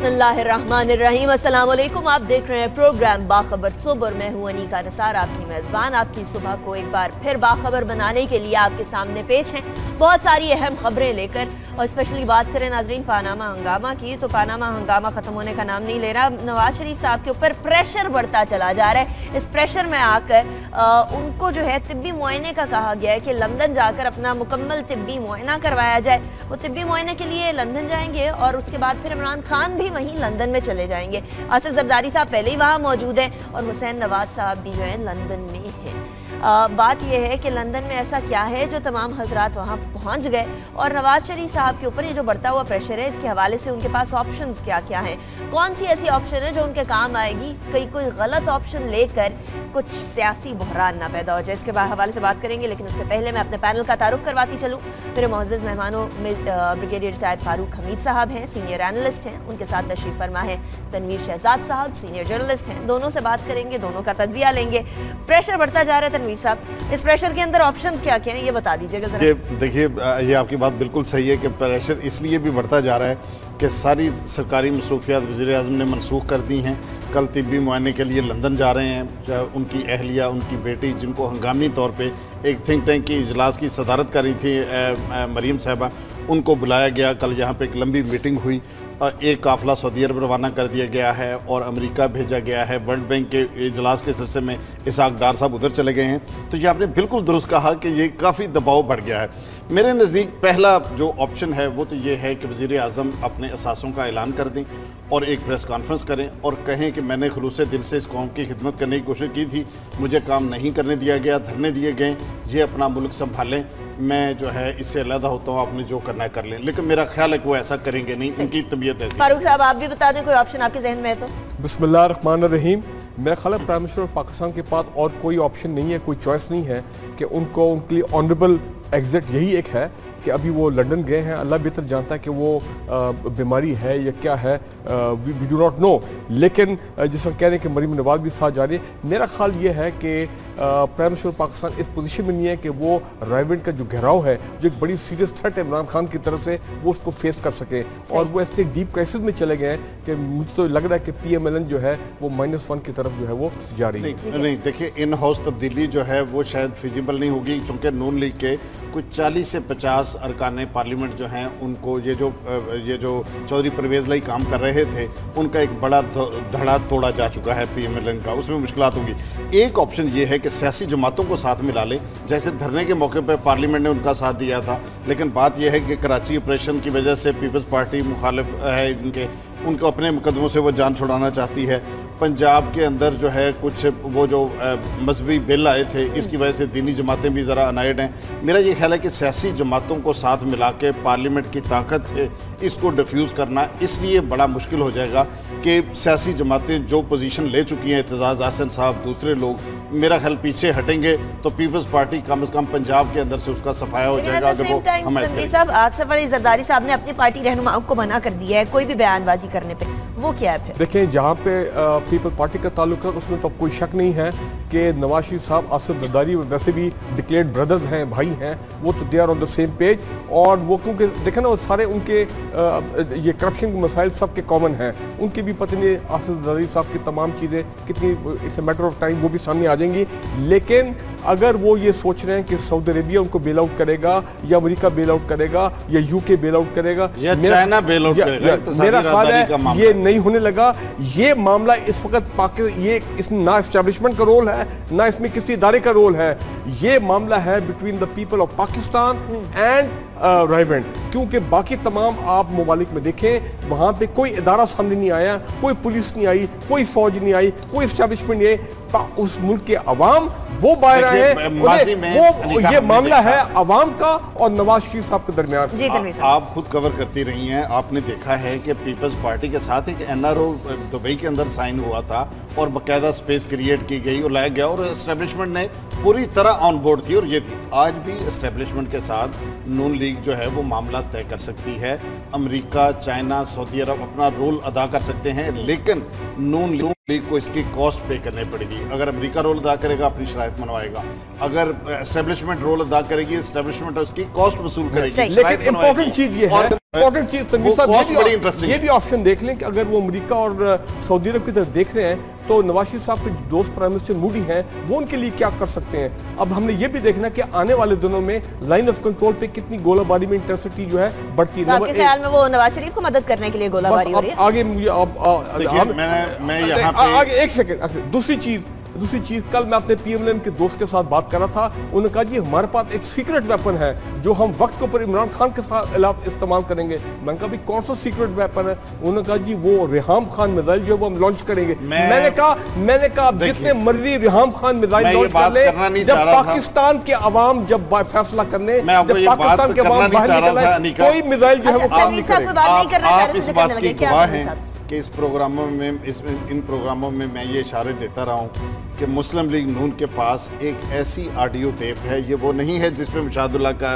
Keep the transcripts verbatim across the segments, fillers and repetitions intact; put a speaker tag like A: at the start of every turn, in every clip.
A: बिस्मिल्लाहिर्रहमानिर्रहीम। अस्सलाम वालेकुम। आप देख रहे हैं प्रोग्राम बाखबर सुबह। मैं हूं अनीका निसार, आपकी मेज़बान। आपकी सुबह को एक बार फिर बाखबर बनाने के लिए आपके सामने पेश हैं बहुत सारी अहम खबरें लेकर। और स्पेशली बात करें नाजरीन पानामा हंगामा की, तो पानामा हंगामा ख़त्म होने का नाम नहीं ले रहा। नवाज शरीफ साहब के ऊपर प्रेशर बढ़ता चला जा रहा है। इस प्रेशर में आकर आ, उनको जो है तिब्बी मुआयने का कहा गया है कि लंदन जाकर अपना मुकम्मल तिब्बी मुआयना करवाया जाए। वो तिब्बी मुआयने के लिए लंदन जाएंगे और उसके बाद फिर इमरान खान भी वहीं लंदन में चले जाएंगे। आसिफ जरदारी साहब पहले ही वहाँ मौजूद हैं और हुसैन नवाज साहब भी जो है लंदन में हैं। आ, बात यह है कि लंदन में ऐसा क्या है जो तमाम हजरात वहाँ पहुँच गए, और नवाज शरीफ साहब के ऊपर ये जो बढ़ता हुआ प्रेशर है, इसके हवाले से उनके पास ऑप्शंस क्या क्या हैं, कौन सी ऐसी ऑप्शन है जो उनके काम आएगी, कहीं कोई गलत ऑप्शन लेकर कुछ सियासी बहरान ना पैदा हो जाए। इसके बाद हवाले से बात करेंगे, लेकिन उससे पहले मैं अपने पैनल का तारुफ करवाती चलूँ। मेरे मोअज़्ज़ज़ मेहमानों में ब्रिगेडियर रिटायर्ड फारूक हमीद साहब हैं, सीनियर एनालिस्ट हैं। उनके साथ तशरीफ़ फरमा है तनवीर शहजाद साहब, सीनियर जर्नलिस्ट हैं। दोनों से बात करेंगे, दोनों का तज्जिया लेंगे। प्रेशर बढ़ता जा रहा है तनवीर साहब, इस प्रेशर के अंदर ऑप्शंस क्या क्या हैं ये बता दीजिएगा जरा।
B: देखिए, ये आपकी बात बिल्कुल सही है कि प्रेशर इसलिए भी बढ़ता जा रहा है कि सारी सरकारी मसरूफियात वज़ीर आज़म ने मनसूख कर दी हैं। कल तिब्बी मुआयने के लिए लंदन जा रहे हैं उनकी अहलिया, उनकी बेटी, जिनको हंगामी तौर पे एक थिंक टैंक की इजलास की सदारत कर रही थी मरीम साहबा, उनको बुलाया गया। कल यहाँ पे एक लंबी मीटिंग हुई और एक काफ़िला सऊदी अरब रवाना कर दिया गया है और अमेरिका भेजा गया है। वर्ल्ड बैंक के इजलास के सिलसिले में इसहाक डार साहब उधर चले गए हैं। तो ये आपने बिल्कुल दुरुस्त कहा कि ये काफ़ी दबाव बढ़ गया है। मेरे नज़दीक पहला जो ऑप्शन है वो तो ये है कि वज़ीर आज़म अपने असासों का ऐलान कर दें और एक प्रेस कॉन्फ्रेंस करें और कहें कि मैंने खुलूस दिल से इस कौम की खिदमत करने की कोशिश की थी, मुझे काम नहीं करने दिया गया, धरने दिए गए, ये अपना मुल्क संभालें, मैं जो है इससे अलहदा होता हूँ, आपने जो करना है कर लें। लेकिन मेरा ख्याल है कि वो ऐसा करेंगे नहीं, उनकी तबीयत ऐसी।
A: फारूक साहब आप भी बता दें कोई ऑप्शन आपके जहन में है तो।
C: बिस्मिल्लाहिर्रहमानिर्रहीम। मेरा ख्याल है प्राइम मिनिस्टर और पाकिस्तान के पास और कोई ऑप्शन नहीं है, कोई चॉइस नहीं है कि उनको उनके लिए ऑनरेबल एग्जिट यही एक है कि अभी वो लंदन गए हैं। अल्लाह बेहतर जानता है कि वो बीमारी है या क्या है, वी डू नॉट नो। लेकिन जिस वक्त कह रहे हैं कि मरीम नवाज भी साथ जा रही है, मेरा ख्याल ये है कि प्राइम मिनिस्टर पाकिस्तान इस पोजीशन में नहीं है कि वो राइवेंट का जो घेराव है, जो एक बड़ी सीरियस थ्रेट है इमरान खान की तरफ से, वो उसको फेस कर सके। और वो ऐसे डीप क्राइसिस में चले गए हैं कि मुझे तो लग रहा है कि पी एम एल एन जो है वो माइनस वन की तरफ जो है वो जा रही है।
B: नहीं, नहीं देखिए, इन हाउस तब्दीली जो है वो शायद फिजिबल नहीं होगी, चूँकि नून लीग के कुछ चालीस से पचास अरकान पार्लियामेंट जो हैं उनको ये जो ये जो चौधरी परवेज़ लाई काम कर रहे थे, उनका एक बड़ा धड़ा तोड़ा जा चुका है पी एम एल एन का, उसमें मुश्किलात होंगी। एक ऑप्शन ये है कि सियासी जमातों को साथ मिला लें, जैसे धरने के मौके पर पार्लियामेंट ने उनका साथ दिया था। लेकिन बात यह है कि कराची ऑपरेशन की वजह से पीपल्स पार्टी मुखालिफ है इनके, उनको अपने मुकदमों से वो जान छुड़ाना चाहती है। पंजाब के अंदर जो है कुछ वो जो मजहबी बिल आए थे, इसकी वजह से दीनी जमातें भी ज़रा अनाइड हैं। मेरा ये ख्याल है कि सियासी जमातों को साथ मिला के पार्लियामेंट की ताकत से इसको डिफ्यूज़ करना इसलिए बड़ा मुश्किल हो जाएगा कि सियासी जमातें जो पोजीशन ले चुकी हैं, एतजाज़ हसन साहब, दूसरे लोग, मेरा ख्याल पीछे हटेंगे तो पीपल्स पार्टी कम अज़ कम पंजाब के अंदर से उसका सफाया हो जाएगा। अगर वो हमारे
A: साहब आसिफ अली जरदारी साहब ने अपनी पार्टी रहनुमाओं को मना कर दिया है कोई भी बयानबाजी करने पे, वो क्या है फिर?
C: देखें, जहाँ पे पीपल पार्टी का ताल्लुक है उसमें तो कोई शक नहीं है कि नवाज शरीफ साहब आसिफ जरदारी वैसे भी डिक्लेयर्ड ब्रदर्स हैं, भाई हैं, वो तो they are on the same page. और वो क्योंकि देखें ना, वो सारे उनके आ, ये करप्शन के मसाइल सबके कॉमन हैं, उनके भी पता नहीं आसिफ जरदारी साहब की तमाम चीज़ें कितनी it's a matter of time वो भी सामने आ जाएंगी। लेकिन अगर वो ये सोच रहे हैं कि सऊदी अरेबिया उनको बेल आउट करेगा या अमेरिका बेल आउट करेगा या यूके बेल आउट करेगा
B: या चाइना बेल आउट करेगा,
C: मेरा ख्याल है ये नहीं होने लगा। ये मामला इस वक्त पाकिस्तान, ये इसमें ना एस्टेब्लिशमेंट का रोल है ना इसमें किसी इदारे का रोल है, ये मामला है between the people of Pakistan and Raiwind. क्योंकि बाकी तमाम आप ममालिक में देखें, वहाँ पे कोई इदारा सामने नहीं आया, कोई पुलिस नहीं आई, कोई फौज नहीं आई, कोई एस्टेब्लिशमेंट नहीं आई, उस मुल्क के अवाम वो बाहर आए हैं। वो ये मामला है अवाम का और नवाज शरीफ साहब के दरमियान।
B: आप खुद कवर करती रही हैं, आपने देखा है कि पीपल्स पार्टी के साथ एक एन आर ओ दुबई के अंदर साइन हुआ था और बाकायदा स्पेस क्रिएट की गई और लाया गया और एस्टेब्लिशमेंट ने पूरी तरह ऑन बोर्ड थी और ये थी। आज भी एस्टेब्लिशमेंट के साथ नून लीग जो है वो मामला तय कर सकती है। अमेरिका, चाइना, सऊदी अरब अपना रोल अदा कर सकते हैं, लेकिन नून लीग को इसकी कॉस्ट पे करनी पड़ेगी। अगर अमेरिका रोल अदा करेगा अपनी शराइत मनवाएगा, अगर एस्टेब्लिशमेंट रोल अदा करेगी एस्टेब्लिशमेंट उसकी कॉस्ट वसूल करेगी।
C: लेकिन इंपॉर्टेंट चीज ये है इंपॉर्टेंट चीज तनवीर साहब,
B: बड़ी
C: ये
B: इंटरेस्टिंग
C: भी, ये भी ऑप्शन देख लें कि अगर वो अमेरिका और सऊदी अरब की तरफ देख रहे हैं तो नवाज शरीफ साहब के दोस्त प्राइम मिनिस्टर मूडी हैं, वो उनके लिए क्या कर सकते हैं। अब हमने ये भी देखना कि आने वाले दिनों में लाइन ऑफ कंट्रोल पे कितनी गोलाबारी में इंटेंसिटी जो है बढ़ती है।
A: तो आपके ख्याल में वो नवाज शरीफ को मदद करने के लिए गोलाबारी हो रही है?
C: आगे मुझे अब
B: मैं यहाँ पे
C: आगे एक सेकंड, दूसरी चीज दूसरी चीज कल मैं अपने पीएमएल के दोस्त के साथ बात कर रहा था, उन्होंने कहा जी हमारे पास एक सीक्रेट वेपन है जो हम वक्त के ऊपर इमरान खान के साथ इलाफ इस्तेमाल करेंगे। मैंने कहा भाई कौन सा सीक्रेट वेपन है? उन्होंने कहा जी वो रेहाम खान मिसाइल जो वो हम लॉन्च करेंगे। मैं, मैंने कहा मैंने कहा जितने मर्जी रेहाम खान मिसाइल लॉन्च कर ले, जब पाकिस्तान के अवाम जब फैसला करने, जब पाकिस्तान के अवाम बाहर निकले, कोई मिसाइल जो है वो काम नहीं करेगा।
B: आप इस बात की गवाह हैं कि इस प्रोग्रामों में इस इन प्रोग्रामों में मैं ये इशारे देता रहा हूँ कि मुस्लिम लीग नून के पास एक ऐसी ऑडियो टेप है, ये वो नहीं है जिसमें मुशादुल्लाह का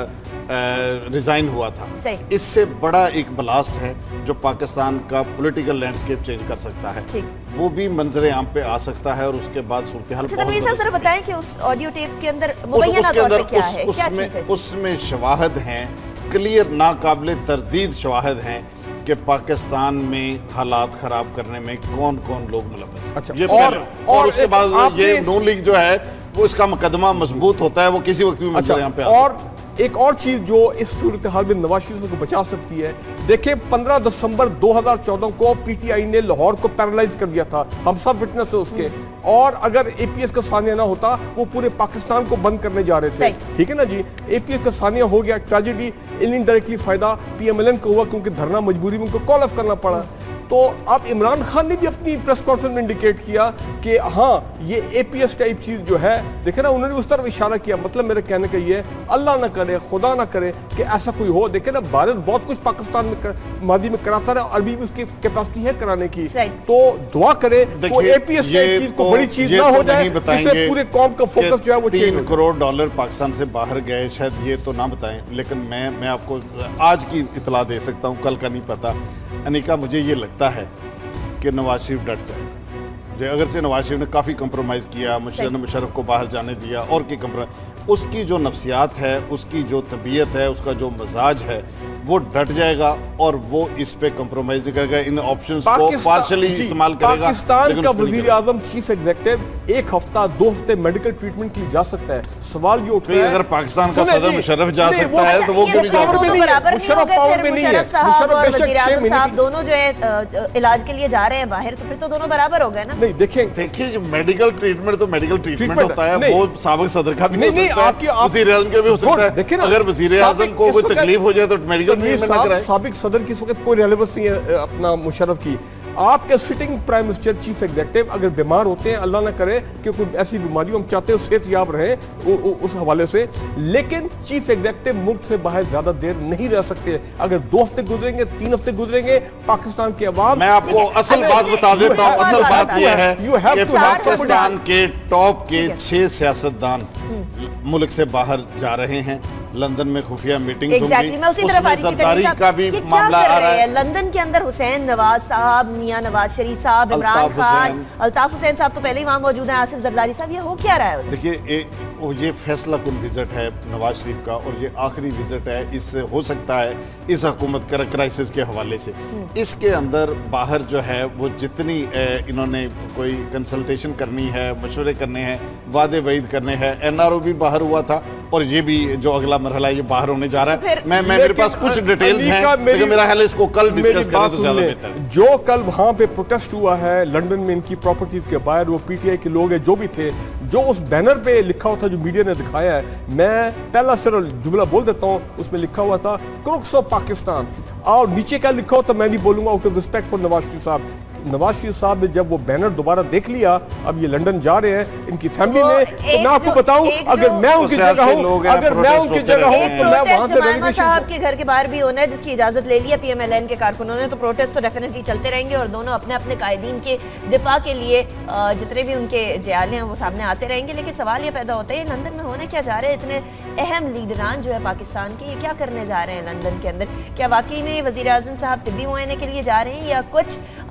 B: रिजाइन हुआ था। इससे बड़ा एक ब्लास्ट है जो पाकिस्तान का पॉलिटिकल लैंडस्केप चेंज कर सकता है, वो भी मंजरे आम पे आ सकता है और उसके बाद सूरत हाल
A: बहुत बताएं कि उस ऑडियो टेप के अंदर मुबैना तौर पे क्या है, क्या चीज़ है?
B: उसमें शवाहद हैं, क्लियर नाकाबिले तरदीद शवाहद हैं कि पाकिस्तान में हालात खराब करने में कौन कौन लोग मुलव्वस हैं।
C: अच्छा,
B: ये
C: और,
B: और,
C: और
B: उसके बाद ये नून लीग जो है वो इसका मुकदमा मजबूत होता है, वो किसी वक्त भी मंजर यहाँ पे आ
C: और एक और चीज जो इस सूरत हाल में नवाज शरीफ को बचा सकती है, देखिए पंद्रह दिसंबर दो हज़ार चौदह को पीटीआई ने लाहौर को पैरालाइज कर दिया था, हम सब विटनेस थे उसके, और अगर एपीएस का सानिया ना होता वो पूरे पाकिस्तान को बंद करने जा रहे थे, ठीक है ना जी। एपीएस का सानिया हो गया, ट्रेजेडी, इनडायरेक्टली फायदा पीएमएलएन को हुआ क्योंकि धरना मजबूरी में उनको कॉल ऑफ करना पड़ा। तो अब इमरान खान ने भी अपनी प्रेस कॉन्फ्रेंस में इंडिकेट किया कि हाँ ये एपीएस टाइप चीज जो है, देखे ना उन्होंने उस तरफ इशारा किया। मतलब मेरे कहने का ये, अल्लाह ना करे, खुदा ना करे कि ऐसा कोई हो। देखे ना भारत बहुत कुछ पाकिस्तान में कर, मादी में कराता रहा, अरबी में उसकी कैपेसिटी है कराने की, तो दुआ करे तो एपीएस टाइप चीज को बड़ी चीज ना हो जाए जिससे पूरे कौम का फोकस जो है वो
B: तीन करोड़ डॉलर पाकिस्तान से बाहर गए, शायद ये तो ना बताएं, लेकिन मैं मैं आपको आज की इतला दे सकता हूँ, कल का नहीं पता। अनिका, मुझे ये लगता है कि नवाज शरीफ डट जाएगा। अगरचे नवाज शरीफ ने काफ़ी कंप्रोमाइज़ किया, मुशर्रफ को बाहर जाने दिया और की कंप्रोमाइज, उसकी जो नफ्सियात है, उसकी जो तबीयत है, उसका जो मजाज है, वो डट जाएगा और वो इस पे कंप्रोमाइज नहीं करेगा, इन ऑप्शंस को पार्शली इस्तेमाल करेगा।
C: पाकिस्तान का वजीर आजम चीफ एग्जीक्यूटिव एक हफ्ता दो हफ्ते मेडिकल ट्रीटमेंट के लिए जा सकता है। सवाल ये उठ रहा है
B: अगर पाकिस्तान का सदर मुशर्रफ जा सकता है तो वो क्यों नहीं जा सकता?
A: मुशर्रफ पावर में नहीं है, मुशर्रफ और वजीर आजम साहब दोनों जो है इलाज के लिए जा रहे हैं बाहर, तो फिर तो दोनों बराबर हो गए ना।
C: नहीं देखें,
B: देखिए जो मेडिकल ट्रीटमेंट तो मेडिकल ट्रीटमेंट होता है, वो साबिक सदर का भी हो सकता है, वजीर आजम का भी हो सकता है। अगर वजीर आजम को कोई तकलीफ हो जाए तो मेडिकल ट्रीटमेंट ना कराए।
C: साबिक सदर की इस वक्त कोई रेलेवेंस नहीं है अपना मुशर्रफ की। आपके sitting prime minister chief executive अगर बीमार होते हैं, अल्लाह ना करे कि कोई ऐसी बीमारी, हम चाहते हैं सेहत याब रहे उस हवाले से, लेकिन चीफ एग्जीक्यूटिव मुल्क से बाहर ज्यादा देर नहीं रह सकते। अगर दो हफ्ते गुजरेंगे, तीन हफ्ते गुजरेंगे, पाकिस्तान के अवाम,
B: मैं आपको असल बात बता देता हूँ। असल बात यह है कि पाकिस्तान के टॉप के छह सियासतदान मुल्क से बाहर जा रहे हैं। लंदन में खुफिया मीटिंग
A: exactly, मैं उसी तरफ आ रही थी।
B: सरदारी का भी मामला आ रहा है।
A: लंदन के अंदर हुसैन नवाज साहब, मियां नवाज शरीफ साहब, इमरान खान, अल्ताफ हुसैन साहब तो पहले ही वहां मौजूद हैं, आसिफ जरदारी साहब, ये हो क्या रहा है?
B: देखिए ये फैसला कुन विजिट है नवाज शरीफ का और ये आखिरी विजिट है, इससे हो सकता है इस हुकूमत का क्राइसिस के हवाले से। इसके अंदर बाहर जो है वो जितनी इन्होंने कोई कंसल्टेशन करनी है, मशवरे करने हैं, वादे वईद करने हैं, एनआरओ भी बाहर हुआ था और ये भी जो अगला मरहला ये बाहर होने जा रहा है। मैं मैं मेरे पास कुछ डिटेल्स हैं, लेकिन मेरा ख्याल है इसको कल डिस्कस करें तो ज्यादा बेहतर है।
C: जो कल वहां पे प्रोटेस्ट हुआ है लंदन में इनकी प्रॉपर्टीज के बाहर, वो पीटीआई के लोग हैं जो भी थे, जो उस बैनर पे लिखा हुआ था जो मीडिया ने दिखाया है, मैं पहला सिर्फ जुमला बोल देता हूँ, उसमें लिखा हुआ था क्रुक्स ऑफ पाकिस्तान, और नीचे क्या लिखा हो तो मैं नहीं बोलूंगा, out of respect for Nawaz Sharif साहब। नवाज शरीफ साहब ने जब वो बैनर दोबारा देख लिया, अब ये लंदन जा रहे हैं इनकी फैमिली ने, तो मैं आपको बताऊं अगर मैं उनकी जगह हूं, अगर मैं उनकी जगह हूं तो मैं वहां से
A: जुमाइमा साहब के घर के बाहर भी होना है, जिसकी इजाजत ले लिया पीएमएलएन के कारकुनों ने, तो प्रोटेस्ट तो डेफिनेटली चलते रहेंगे और दोनों अपने अपने कायदीन के दिफा के लिए जितने भी उनके जयाले हैं वो सामने आते रहेंगे। लेकिन सवाल ये पैदा होता है लंदन में होने क्या जा रहे हैं? इतने अहम लीडरान जो है पाकिस्तान के, ये क्या करने जा रहे हैं लंदन के अंदर? क्या वाकई में वजीर आजम साहब तिब्बी मुआयने के लिए जा रहे हैं या कुछ मुलाकात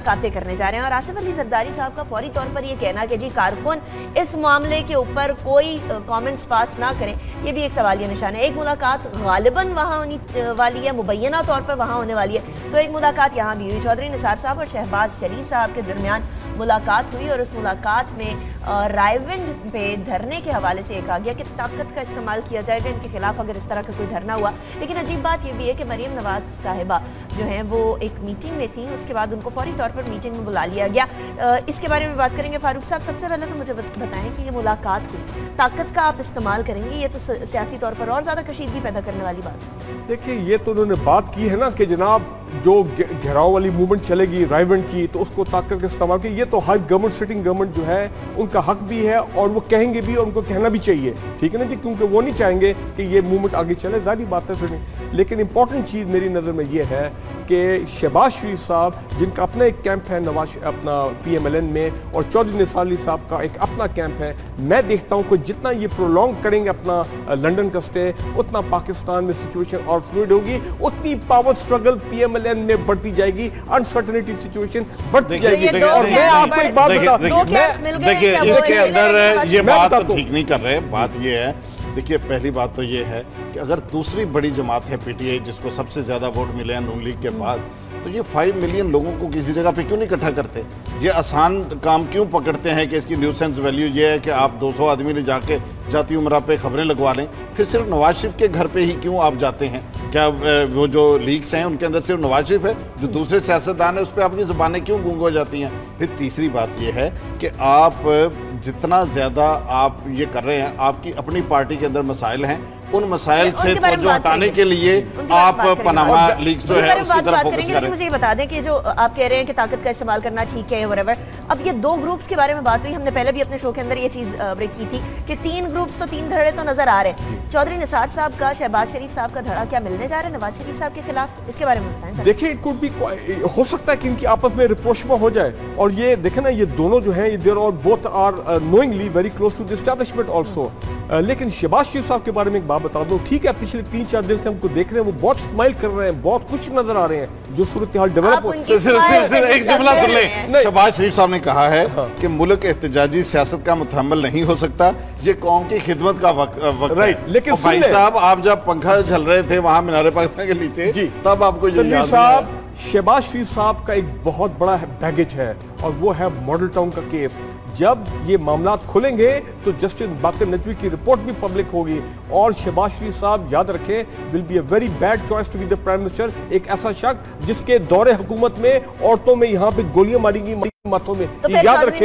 A: मुलाकातें करने जा रहे हैं। और आसिफ अली जरदारी साहब का फौरी तौर पर यह कहना कि जी कारकुन इस मामले के ऊपर कोई कमेंट्स पास ना करें, ये भी एक सवालिया निशान है। एक मुलाकात गालिबन वहाँ होने वाली है, मुबैना तौर पर वहाँ होने वाली है, तो एक मुलाकात यहाँ भी हुई। चौधरी निसार साहब और शहबाज शरीफ साहब के दरमियान मुलाकात हुई और उस मुलाकात में रायविंड पे धरने के हवाले से एक आ गया कि ताकत का इस्तेमाल किया जाएगा इनके खिलाफ अगर इस तरह का कोई धरना हुआ। लेकिन अजीब बात यह भी है कि मरीम नवाज साहिबा जो हैं वो एक मीटिंग में थी, उसके बाद उनको फौरी तौर पर मीटिंग में बुला लिया गया। इसके बारे में बात करेंगे फारूक साहब। सबसे पहले तो मुझे बताएं कि ये मुलाकात हुई, ताकत का आप इस्तेमाल करेंगे, ये तो सियासी तौर पर और ज़्यादा कशीदगी पैदा करने वाली बात है।
C: देखिए ये तो उन्होंने बात की है ना कि जनाब जो घेराव वाली मूवमेंट चलेगी रायविंड की, तो उसको ताकत का इस्तेमाल की। ये तो हर गवर्नमेंट सिटिंग गवर्नमेंट जो है उनका हक भी है और वो कहेंगे भी और उनको कहना भी चाहिए, ठीक है ना जी, क्योंकि वो नहीं चाहेंगे कि ये मूवमेंट आगे चले, ज़ाहिर बात है फिर। लेकिन इंपॉर्टेंट चीज़ मेरी नज़र में ये है कि शहबाज शरीफ साहब जिनका अपना एक कैंप है नवाज अपना पी एम एल एन में, और चौधरी निसार अली साहब का एक अपना कैंप है, मैं देखता हूँ कि जितना ये प्रोलॉन्ग करेंगे अपना लंदन का स्टे, उतना पाकिस्तान में सिचुएशन और फ्लूइड होगी, उतनी power struggle P M L N में बढ़ती जाएगी, अनसर्टेनिटी सिचुएशन बढ़ती जाएगी। और मैं आपको एक बात बता दूं,
B: देखिए इसके अंदर ये बात ठीक नहीं कर रहे। बात ये है, देखिए पहली बात तो ये है कि अगर दूसरी बड़ी जमात है पीटीआई जिसको सबसे ज़्यादा वोट मिले हैं नून लीग के बाद, तो ये फाइव मिलियन लोगों को किसी जगह पे क्यों नहीं इकट्ठा करते? ये आसान काम क्यों पकड़ते हैं कि इसकी न्यूसेंस वैल्यू ये है कि आप दो सौ आदमी ले जाके जाती उमरा पे खबरें लगवा लें, फिर सिर्फ नवाज शरीफ के घर पे ही क्यों आप जाते हैं? क्या वो जो लीक्स हैं उनके अंदर सिर्फ नवाज शरीफ है? जो दूसरे सियासतदान है उस पर आपकी ज़बानें क्यों गूंग हो जाती हैं? फिर तीसरी बात ये है कि आप जितना ज़्यादा आप ये कर रहे हैं, आपकी अपनी पार्टी के अंदर मसाइल हैं, उन मसाइल से जो हटाने के लिए आप पनामा लीक्स जो है उसकी तरफ फोकस करें।
A: मुझे ये बता दें कि जो आप कह रहे हैं कि ताकत का इस्तेमाल करना ठीक है व्हाटएवर, अब ये दो ग्रुप्स के बारे में बात हुई, हमने पहले भी अपने शो के अंदर ये चीज ब्रेक की थी कि तीन ग्रुप्स तो तीन धड़े तो नजर आ रहे हैं। चौधरी निसार साहब का, शहबाज शरीफ साहब का धड़ा क्या मिलने जा रहा है नवाज शरीफ साहब के खिलाफ, इसके बारे में बताएं।
C: देखिए इट कुड बी, हो सकता है कि इनकी आपस में रिप्रोचमेंट हो जाए, और ये देखें ना ये दोनों जो हैं देयर और both are knowingly very close to the establishment also. लेकिन शहबाज शरीफ साहब के बारे में एक बात बता दूं, ठीक है पिछले तीन चार दिन से हमको देख रहे हैं, वो बहुत स्माइल कर रहे हैं, बहुत खुश नजर आ रहे हैं, जो सूरत हाल डेवलप हो।
B: सिर्फ सिर्फ एक जुमला सुन लें, शहबाज शरीफ साहब ने कहा है कि मुल्क एहतजाजी सियासत का मुतहम्मल नहीं हो सकता, ये कौम की खिदमत का वक्त
C: राइट। लेकिन
B: भाई साहब आप जब पंखा चल रहे थे वहां मीनार पाकिस्तान के नीचे, तब आपको ये याद
C: साहब शहबाज शरीफ साहब का एक बहुत बड़ा बैगेज है और वो है मॉडल टाउन का केस। जब ये मामला खुलेंगे तो जस्टिस बाकर नकवी की रिपोर्ट भी पब्लिक होगी, और शहबाज शरीफ साहब याद रखें will be a very bad choice to be the prime minister, एक ऐसा शख्स जिसके दौरे हुकूमत में औरतों में यहाँ पे गोलियां मारी गई माथों में,
A: तो
C: याद रखें।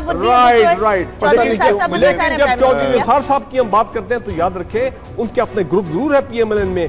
C: राइट राइट लेकिन जब चौधरी निसार साहब की हम बात करते हैं तो याद रखें उनके अपने ग्रुप जरूर है पीएमएलएन में,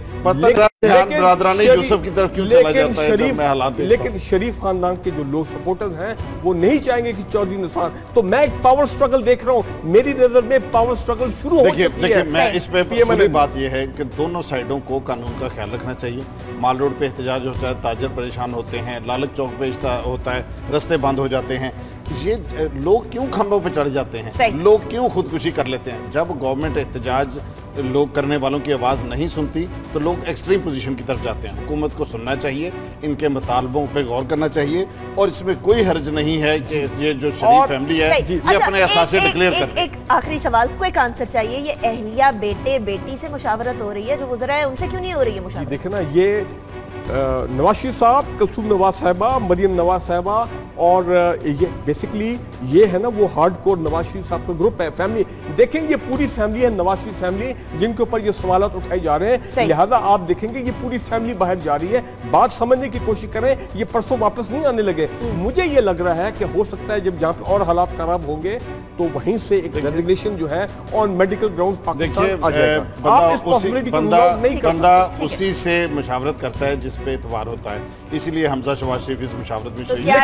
B: यूसुफ की तरफ क्यों चला जाता है
C: शरीफ, लेकिन शरीफ खानदान के जो लोग सपोर्टर्स हैं वो नहीं चाहेंगे कि चौधरी निसार, तो मैं एक पावर स्ट्रगल देख रहा हूँ, मेरी नजर में पावर स्ट्रगल शुरू हो चुकी है।
B: मैं इस पे पहली बात यह है कि दोनों साइडों को कानून का ख्याल रखना चाहिए। माल रोड पे एहतजाज होता है, ताजर परेशान होते हैं, लालच चौक पे होता है, रास्ते बंद हो जाते हैं, ये लोग क्यों खंभों पे चढ़ जाते हैं, लोग क्यों खुदकुशी कर लेते हैं? जब गवर्नमेंट एहतजाज लोग करने वालों की आवाज़ नहीं सुनती तो लोग एक्सट्रीम पोजीशन की तरफ जाते हैं। हुकूमत को सुनना चाहिए, इनके मुतालबों पे गौर करना चाहिए, और इसमें कोई हर्ज नहीं है कि ये जो शरीफ फैमिली है ये
A: अच्छा,
B: अपने असासे डिक्लेयर कर।
A: एक आखिरी सवाल, क्विक आंसर चाहिए, ये अहलिया बेटे बेटी से मुशावरत हो रही है, जो वज़रा है उनसे क्यों नहीं हो रही है मुशावरत?
C: देखे ना, ये नवाज शरीफ साहब, कुलसूम नवाज साहिबा, मरियम नवाज साहिबा, और ये बेसिकली ये है ना वो हार्ड कोर नवाज शरीफ साहब का ग्रुप है, फैमिली। देखें ये पूरी फैमिली है नवाज शरीफ फैमिली जिनके ऊपर ये सवाल उठाए जा रहे हैं, लिहाजा आप देखेंगे ये पूरी फैमिली बाहर जा रही है। बात समझने की कोशिश करें, ये परसों वापस नहीं आने लगे। मुझे ये लग रहा है कि हो सकता है जब जहाँ पे और हालात खराब होंगे तो वहीं से एक रेजिग्नेशन जो है ऑन मेडिकल ग्राउंड्स पाकिस्तान आ जाएगा। आप इस पॉसिबिलिटी को नहीं कर सकते।
B: उसी से मुशावरत करता है जिस पे एतबार होता है, इसीलिए हमजा शहबाज शरीफ इस मुशावरत में
A: शरीक।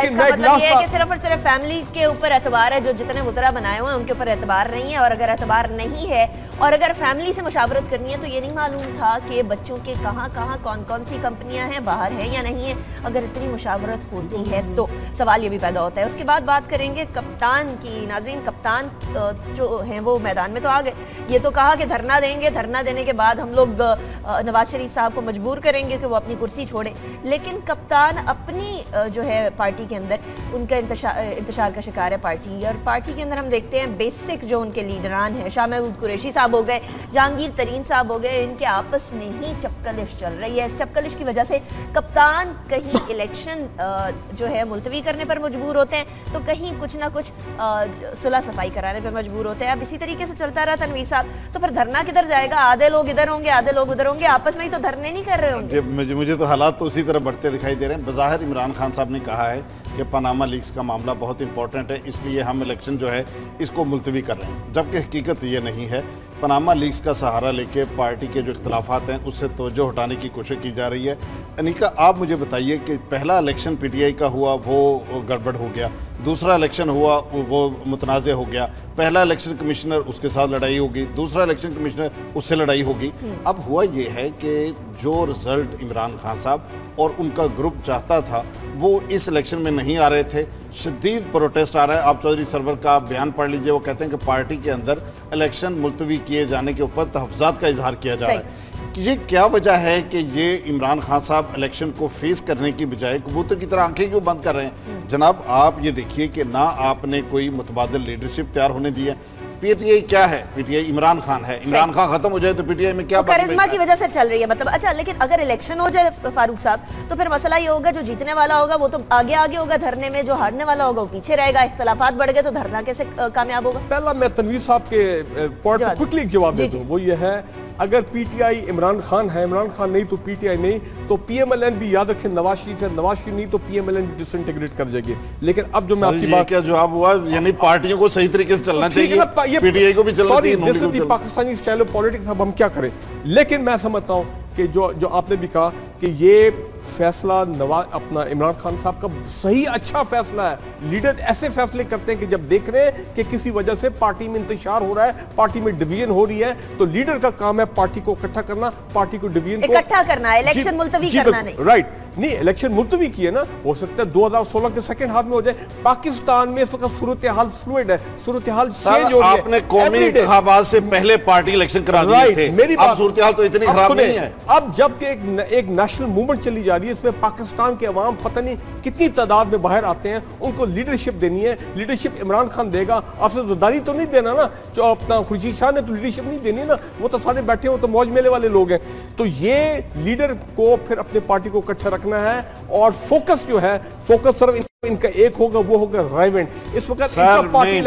A: मतलब ये है कि सिर्फ और सिर्फ फैमिली के ऊपर एतबार है, जो जितने वज़रा बनाए हुए हैं उनके ऊपर एतबार नहीं है। और अगर एतबार नहीं है और अगर फैमिली से मुशावरत करनी है तो ये नहीं मालूम था कि बच्चों के कहाँ कहाँ कौन कौन सी कंपनियां हैं, बाहर हैं या नहीं है। अगर इतनी मुशावरत होती है तो सवाल ये भी पैदा होता है। उसके बाद बात करेंगे कप्तान की। नाज़रीन, कप्तान जो हैं वो मैदान में तो आ गए, ये तो कहा कि धरना देंगे, धरना देने के बाद हम लोग नवाज शरीफ साहब को मजबूर करेंगे कि वो अपनी कुर्सी छोड़ें। लेकिन कप्तान अपनी जो है पार्टी के अंदर उनका इंतशार का शिकार है पार्टी, और पार्टी के अंदर हम देखते हैं बेसिक जो उनके लीडरान हैं, शाह महमूद कुरैशी साहब हो गए, जहांगीर तरीन साहब हो गए, इनके आपस में ही चपकलिश चल रही है। इस चपकलिश की वजह से कप्तान कहीं इलेक्शन जो है मुलतवी करने पर मजबूर होते हैं तो कहीं कुछ ना कुछ सुलह सफाई कराने पर मजबूर होते हैं। अब इसी तरीके से चलता रहा तनवीर साहब, तो फिर धरना किधर जाएगा? आधे लोग इधर होंगे, आधे लोग उधर होंगे, आपस में ही तो धरने नहीं कर रहे होंगे।
B: मुझे मुझे तो हालात तो उसी तरह बढ़ते दिखाई दे रहे हैं। बज़ाहिर इमरान खान साहब ने कहा है कि पनामा लीक्स का मामला बहुत इंपॉर्टेंट है, इसलिए हम इलेक्शन जो है इसको मुलतवी कर रहे हैं, जबकि हकीकत ये नहीं है। पनामा लीक्स का सहारा लेके पार्टी के जो इख्तलाफात हैं उससे तवज्जो हटाने की कोशिश की जा रही है। अनिका, आप मुझे बताइए कि पहला इलेक्शन पीटीआई का हुआ वो गड़बड़ हो गया, दूसरा इलेक्शन हुआ वो मुतनाज़ हो गया, पहला इलेक्शन कमिश्नर उसके साथ लड़ाई होगी, दूसरा इलेक्शन कमिश्नर उससे लड़ाई होगी। अब हुआ ये है कि जो रिज़ल्ट इमरान खान साहब और उनका ग्रुप चाहता था वो इस इलेक्शन में नहीं आ रहे थे। शदीद प्रोटेस्ट आ रहा है। आप चौधरी सरवर का बयान पढ़ लीजिए, वो कहते हैं कि पार्टी के अंदर इलेक्शन मुलतवी किए जाने के ऊपर तहफ़्फ़ुज़ात का इजहार किया जा रहा है। ये क्या वजह है कि ये इमरान खान साहब इलेक्शन को फेस करने की बजाय कबूतर की तरह आंखें क्यों बंद कर रहे हैं? जनाब, आप ये देखिए कि ना आपने कोई मुतबादिल लीडरशिप तैयार होने दी है। पीटीआई क्या है? पीटीआई इमरान खान है। इमरान खान खत्म हो जाए तो पीटीआई में क्या
A: करिश्मा की वजह से चल रही है, मतलब। अच्छा, लेकिन अगर इलेक्शन हो जाए फारूक साहब तो फिर मसला ये होगा, जो जीतने वाला होगा वो तो आगे आगे होगा धरने में, जो हारने वाला होगा वो पीछे रहेगा। इख्तलाफात बढ़ गए तो धरना कैसे कामयाब होगा?
C: पहला मैं तनवीर साहब के पॉइंट को क्विकली जवाब दे दूं, वो ये है अगर पीटीआई इमरान खान है, इमरान खान नहीं तो पीटीआई नहीं, तो पीएमएलएन भी याद रखें नवाज शरीफ है, नवाज शरीफ नहीं तो पीएमएलएन भी डिसइंटीग्रेट कर जाएगी। लेकिन अब जो मैं आपकी बात
B: क्या जवाब हुआ, यानी पार्टियों को सही तरीके से चलना चाहिए, पीटीआई को भी चलना चाहिए।
C: पाकिस्तानी स्टाइल ऑफ पॉलिटिक्स, अब हम क्या करें? लेकिन मैं समझता हूं कि जो जो आपने भी कहा कि ये फैसला नवाज अपना इमरान खान साहब का सही अच्छा फैसला है। लीडर ऐसे फैसले करते हैं कि जब देख रहे हैं कि किसी वजह से पार्टी में इंतशार हो रहा है, पार्टी में डिवीजन हो रही है, तो लीडर का काम है पार्टी को इकट्ठा करना, पार्टी को डिवीजन
A: इकट्ठा करना है, इलेक्शन मुलतवी करना नहीं।
C: राइट, नहीं इलेक्शन मुलतवी किए ना, हो सकता है दो हज़ार सोलह के सेकंड हाफ में हो जाए। पाकिस्तान में इस वक्त सूरत हाल फ्लूइड है, सूरत हाल चेंज हो रही है।
B: आपने कौमी इंतखाबात से पहले पार्टी इलेक्शन करा दिए थे,
C: मेरी बात,
B: सूरत हाल तो इतनी खराब नहीं है।
C: अब जब एक एक नेशनल मूवमेंट चली जा रही है, इसमें पाकिस्तान के अवाम पता नहीं कितनी तादाद में बाहर आते हैं, उनको लीडरशिप देनी है। लीडरशिप इमरान खान देगा, आपसे ज़िम्मेदारी तो नहीं देना ना, जो अपना खुर्शीद शाह ने तो लीडरशिप नहीं देनी ना, वो तो सारे बैठे हो तो मौज मेले वाले लोग हैं। तो ये लीडर को फिर अपने पार्टी को इकट्ठा रखना है, और फोकस जो है, फोकस सिर्फ इनका एक होगा, वो होगा राइवेंट। इस वक्त
A: पार्टी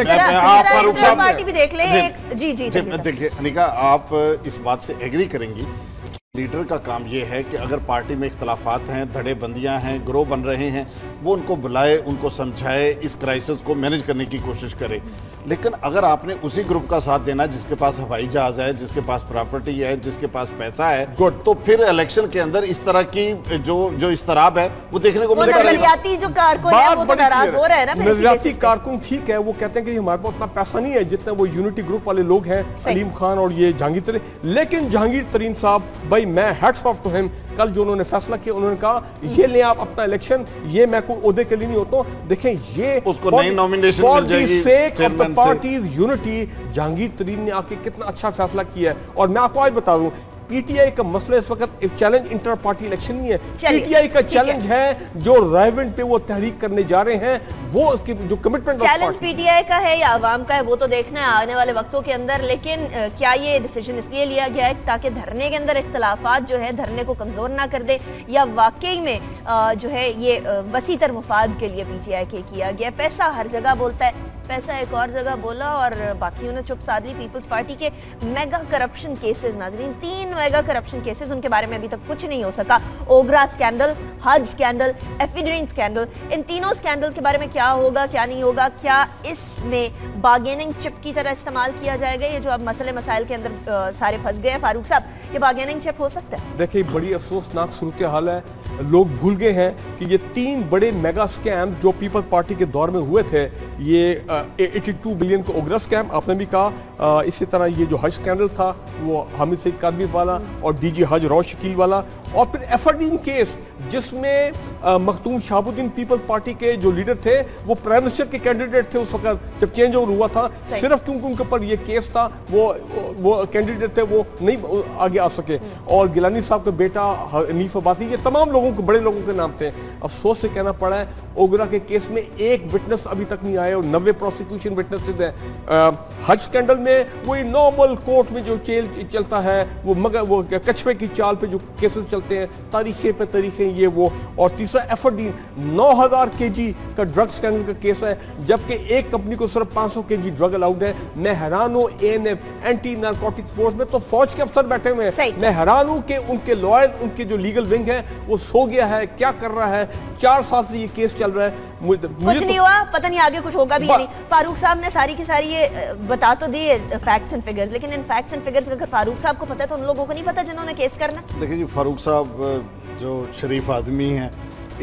A: भी देख ले। जी जी
B: देखिए अनिका, आप इस बात से एग्री करेंगी, लीडर का काम यह है कि अगर पार्टी में इख्तलाफात हैं, धड़ेबंदियां हैं, ग्रोह बन रहे हैं, वो उनको बुलाए, उनको समझाए, इस क्राइसिस को मैनेज करने की कोशिश करे। लेकिन अगर आपने उसी ग्रुप का साथ देना जिसके पास हवाई जहाज है, जिसके पास प्रॉपर्टी है, जिसके पास पैसा है, तो फिर इलेक्शन के अंदर इस तरह की जो जो इस्तराब है वो देखने को मिलेगा।
A: नजरियाती जो कारकुन है वो तो नाराज हो रहे हैं ना।
C: नजरियाती कारकुन ठीक है, वो कहते हैं कि हमारे पास उतना पैसा नहीं है जितना वो यूनिटी ग्रुप वाले लोग हैं, अलीम खान और ये जहांगीर तरीन। लेकिन जहांगीर तरीन साहब, भाई मैं हैट्स ऑफ टू हिम, कल जो उन्होंने फैसला किया, उन्होंने कहा ये ले आप अपना इलेक्शन, ये मैं कोई ओहदे के लिए नहीं होता हूं। देखें ये
B: उसको नई नॉमिनेशन मिल जाएगी,
C: sake of the party's unity. Jahangir Tareen ने आके कितना अच्छा फैसला किया है। और मैं आपको आज बता दूं, पीटीआई का मसला इस वक्त एक चैलेंज इंटर पार्टी इलेक्शन नहीं है, पीटीआई का चैलेंज है, है जो राइवेंट पे वो तहरीक करने जा रहे हैं, वो उसकी जो कमिटमेंट
A: चैलेंज पीटीआई का है या आवाम का है वो तो देखना है आने वाले वक्तों के अंदर। लेकिन क्या ये डिसीजन इसलिए लिया गया है ताकि धरने के अंदर इख्तलाफात जो है धरने को कमजोर ना कर दे, या वाकई में जो है ये वसी तर मुफाद के लिए पीटीआई के किया गया? पैसा हर जगह बोलता है, पैसा एक और जगह बोला और बाकियों ने चुप साध ली। पीपल्स पार्टी के मेगा करप्शन केसेस, नाजरीन तीन मेगा करप्शन केसेस, उनके बारे में अभी तक कुछ नहीं हो सका। ओगरा स्कैंडल, हज स्कैंडल, एफिड्रीन स्कैंडल, इन तीनों स्कैंडल के बारे में क्या होगा क्या नहीं होगा? क्या इसमें बार्गेनिंग चिप की तरह इस्तेमाल किया जाएगा? ये जो अब मसले मसाइल के अंदर आ, सारे फंस गए हैं फारूक साहब, ये बार्गेनिंग चिप हो सकता है?
C: देखिए बड़ी अफसोसनाक सूरत हाल है। लोग भूल गए हैं कि ये तीन बड़े मेगा स्कैम जो पीपल्स पार्टी के दौर में हुए थे, ये बयासी बिलियन का ओगरा स्कैम आपने भी कहा, इसी तरह ये जो हज स्कैंडल था वो हामिद सईद कादमी वाला और डीजी हज रौश शकील वाला, और फिर एफरडीन केस जिसमें मखदूम शहाबुद्दीन पीपल्स पार्टी के जो लीडर थे वो प्राइम मिनिस्टर के कैंडिडेट थे उस वक्त जब चेंज ओवर हुआ था, सिर्फ क्योंकि उनके ऊपर ये केस था वो वो कैंडिडेट थे वो नहीं आगे आ सके। और गिलानी साहब का बेटा हनीफ अब्बासी, ये तमाम लोगों के बड़े लोगों के नाम थे। अफसोस से कहना पड़ा है ओगरा के केस में एक विटनेस अभी तक नहीं आया और नब्बे प्रोसिक्यूशन विटनेसेस हैं। हज स्कैंडल में वही नॉर्मल कोर्ट में जो चेल चलता है वो मगर वो कछुए की चाल पे जो केसेस चलते हैं, तारीखें पे तारीखें ये वो। और तीसरा एफरडीन नौ हज़ार केजी का ड्रग स्कैंडल का केस है, जबकि एक कंपनी को सिर्फ पाँच सौ केजी ड्रग अलाउड है। मैं हैरान हूँ, एएनएफ एंटी नारकोटिक्स फोर्स में तो फौज के अफसर बैठे हुए हैं, मैं हैरान हूँ कि उनके लॉयर्स, उनके जो लीगल विंग है वो सो गया है, क्या कर रहा है। चार साल से ये केस चल रहा है, मुझे
A: कुछ नहीं हुआ, पता नहीं आगे कुछ होगा भी या नहीं। फारूक साहब ने सारी की सारी ये बता तो दिए फैक्ट्स एंड फिगर्स, लेकिन इन फैक्ट्स एंड फिगर्स अगर फारूक साहब को पता है तो उन लोगों को नहीं पता जिन्होंने केस करना।
B: देखिए जी, फारूक साहब जो शरीफ आदमी हैं,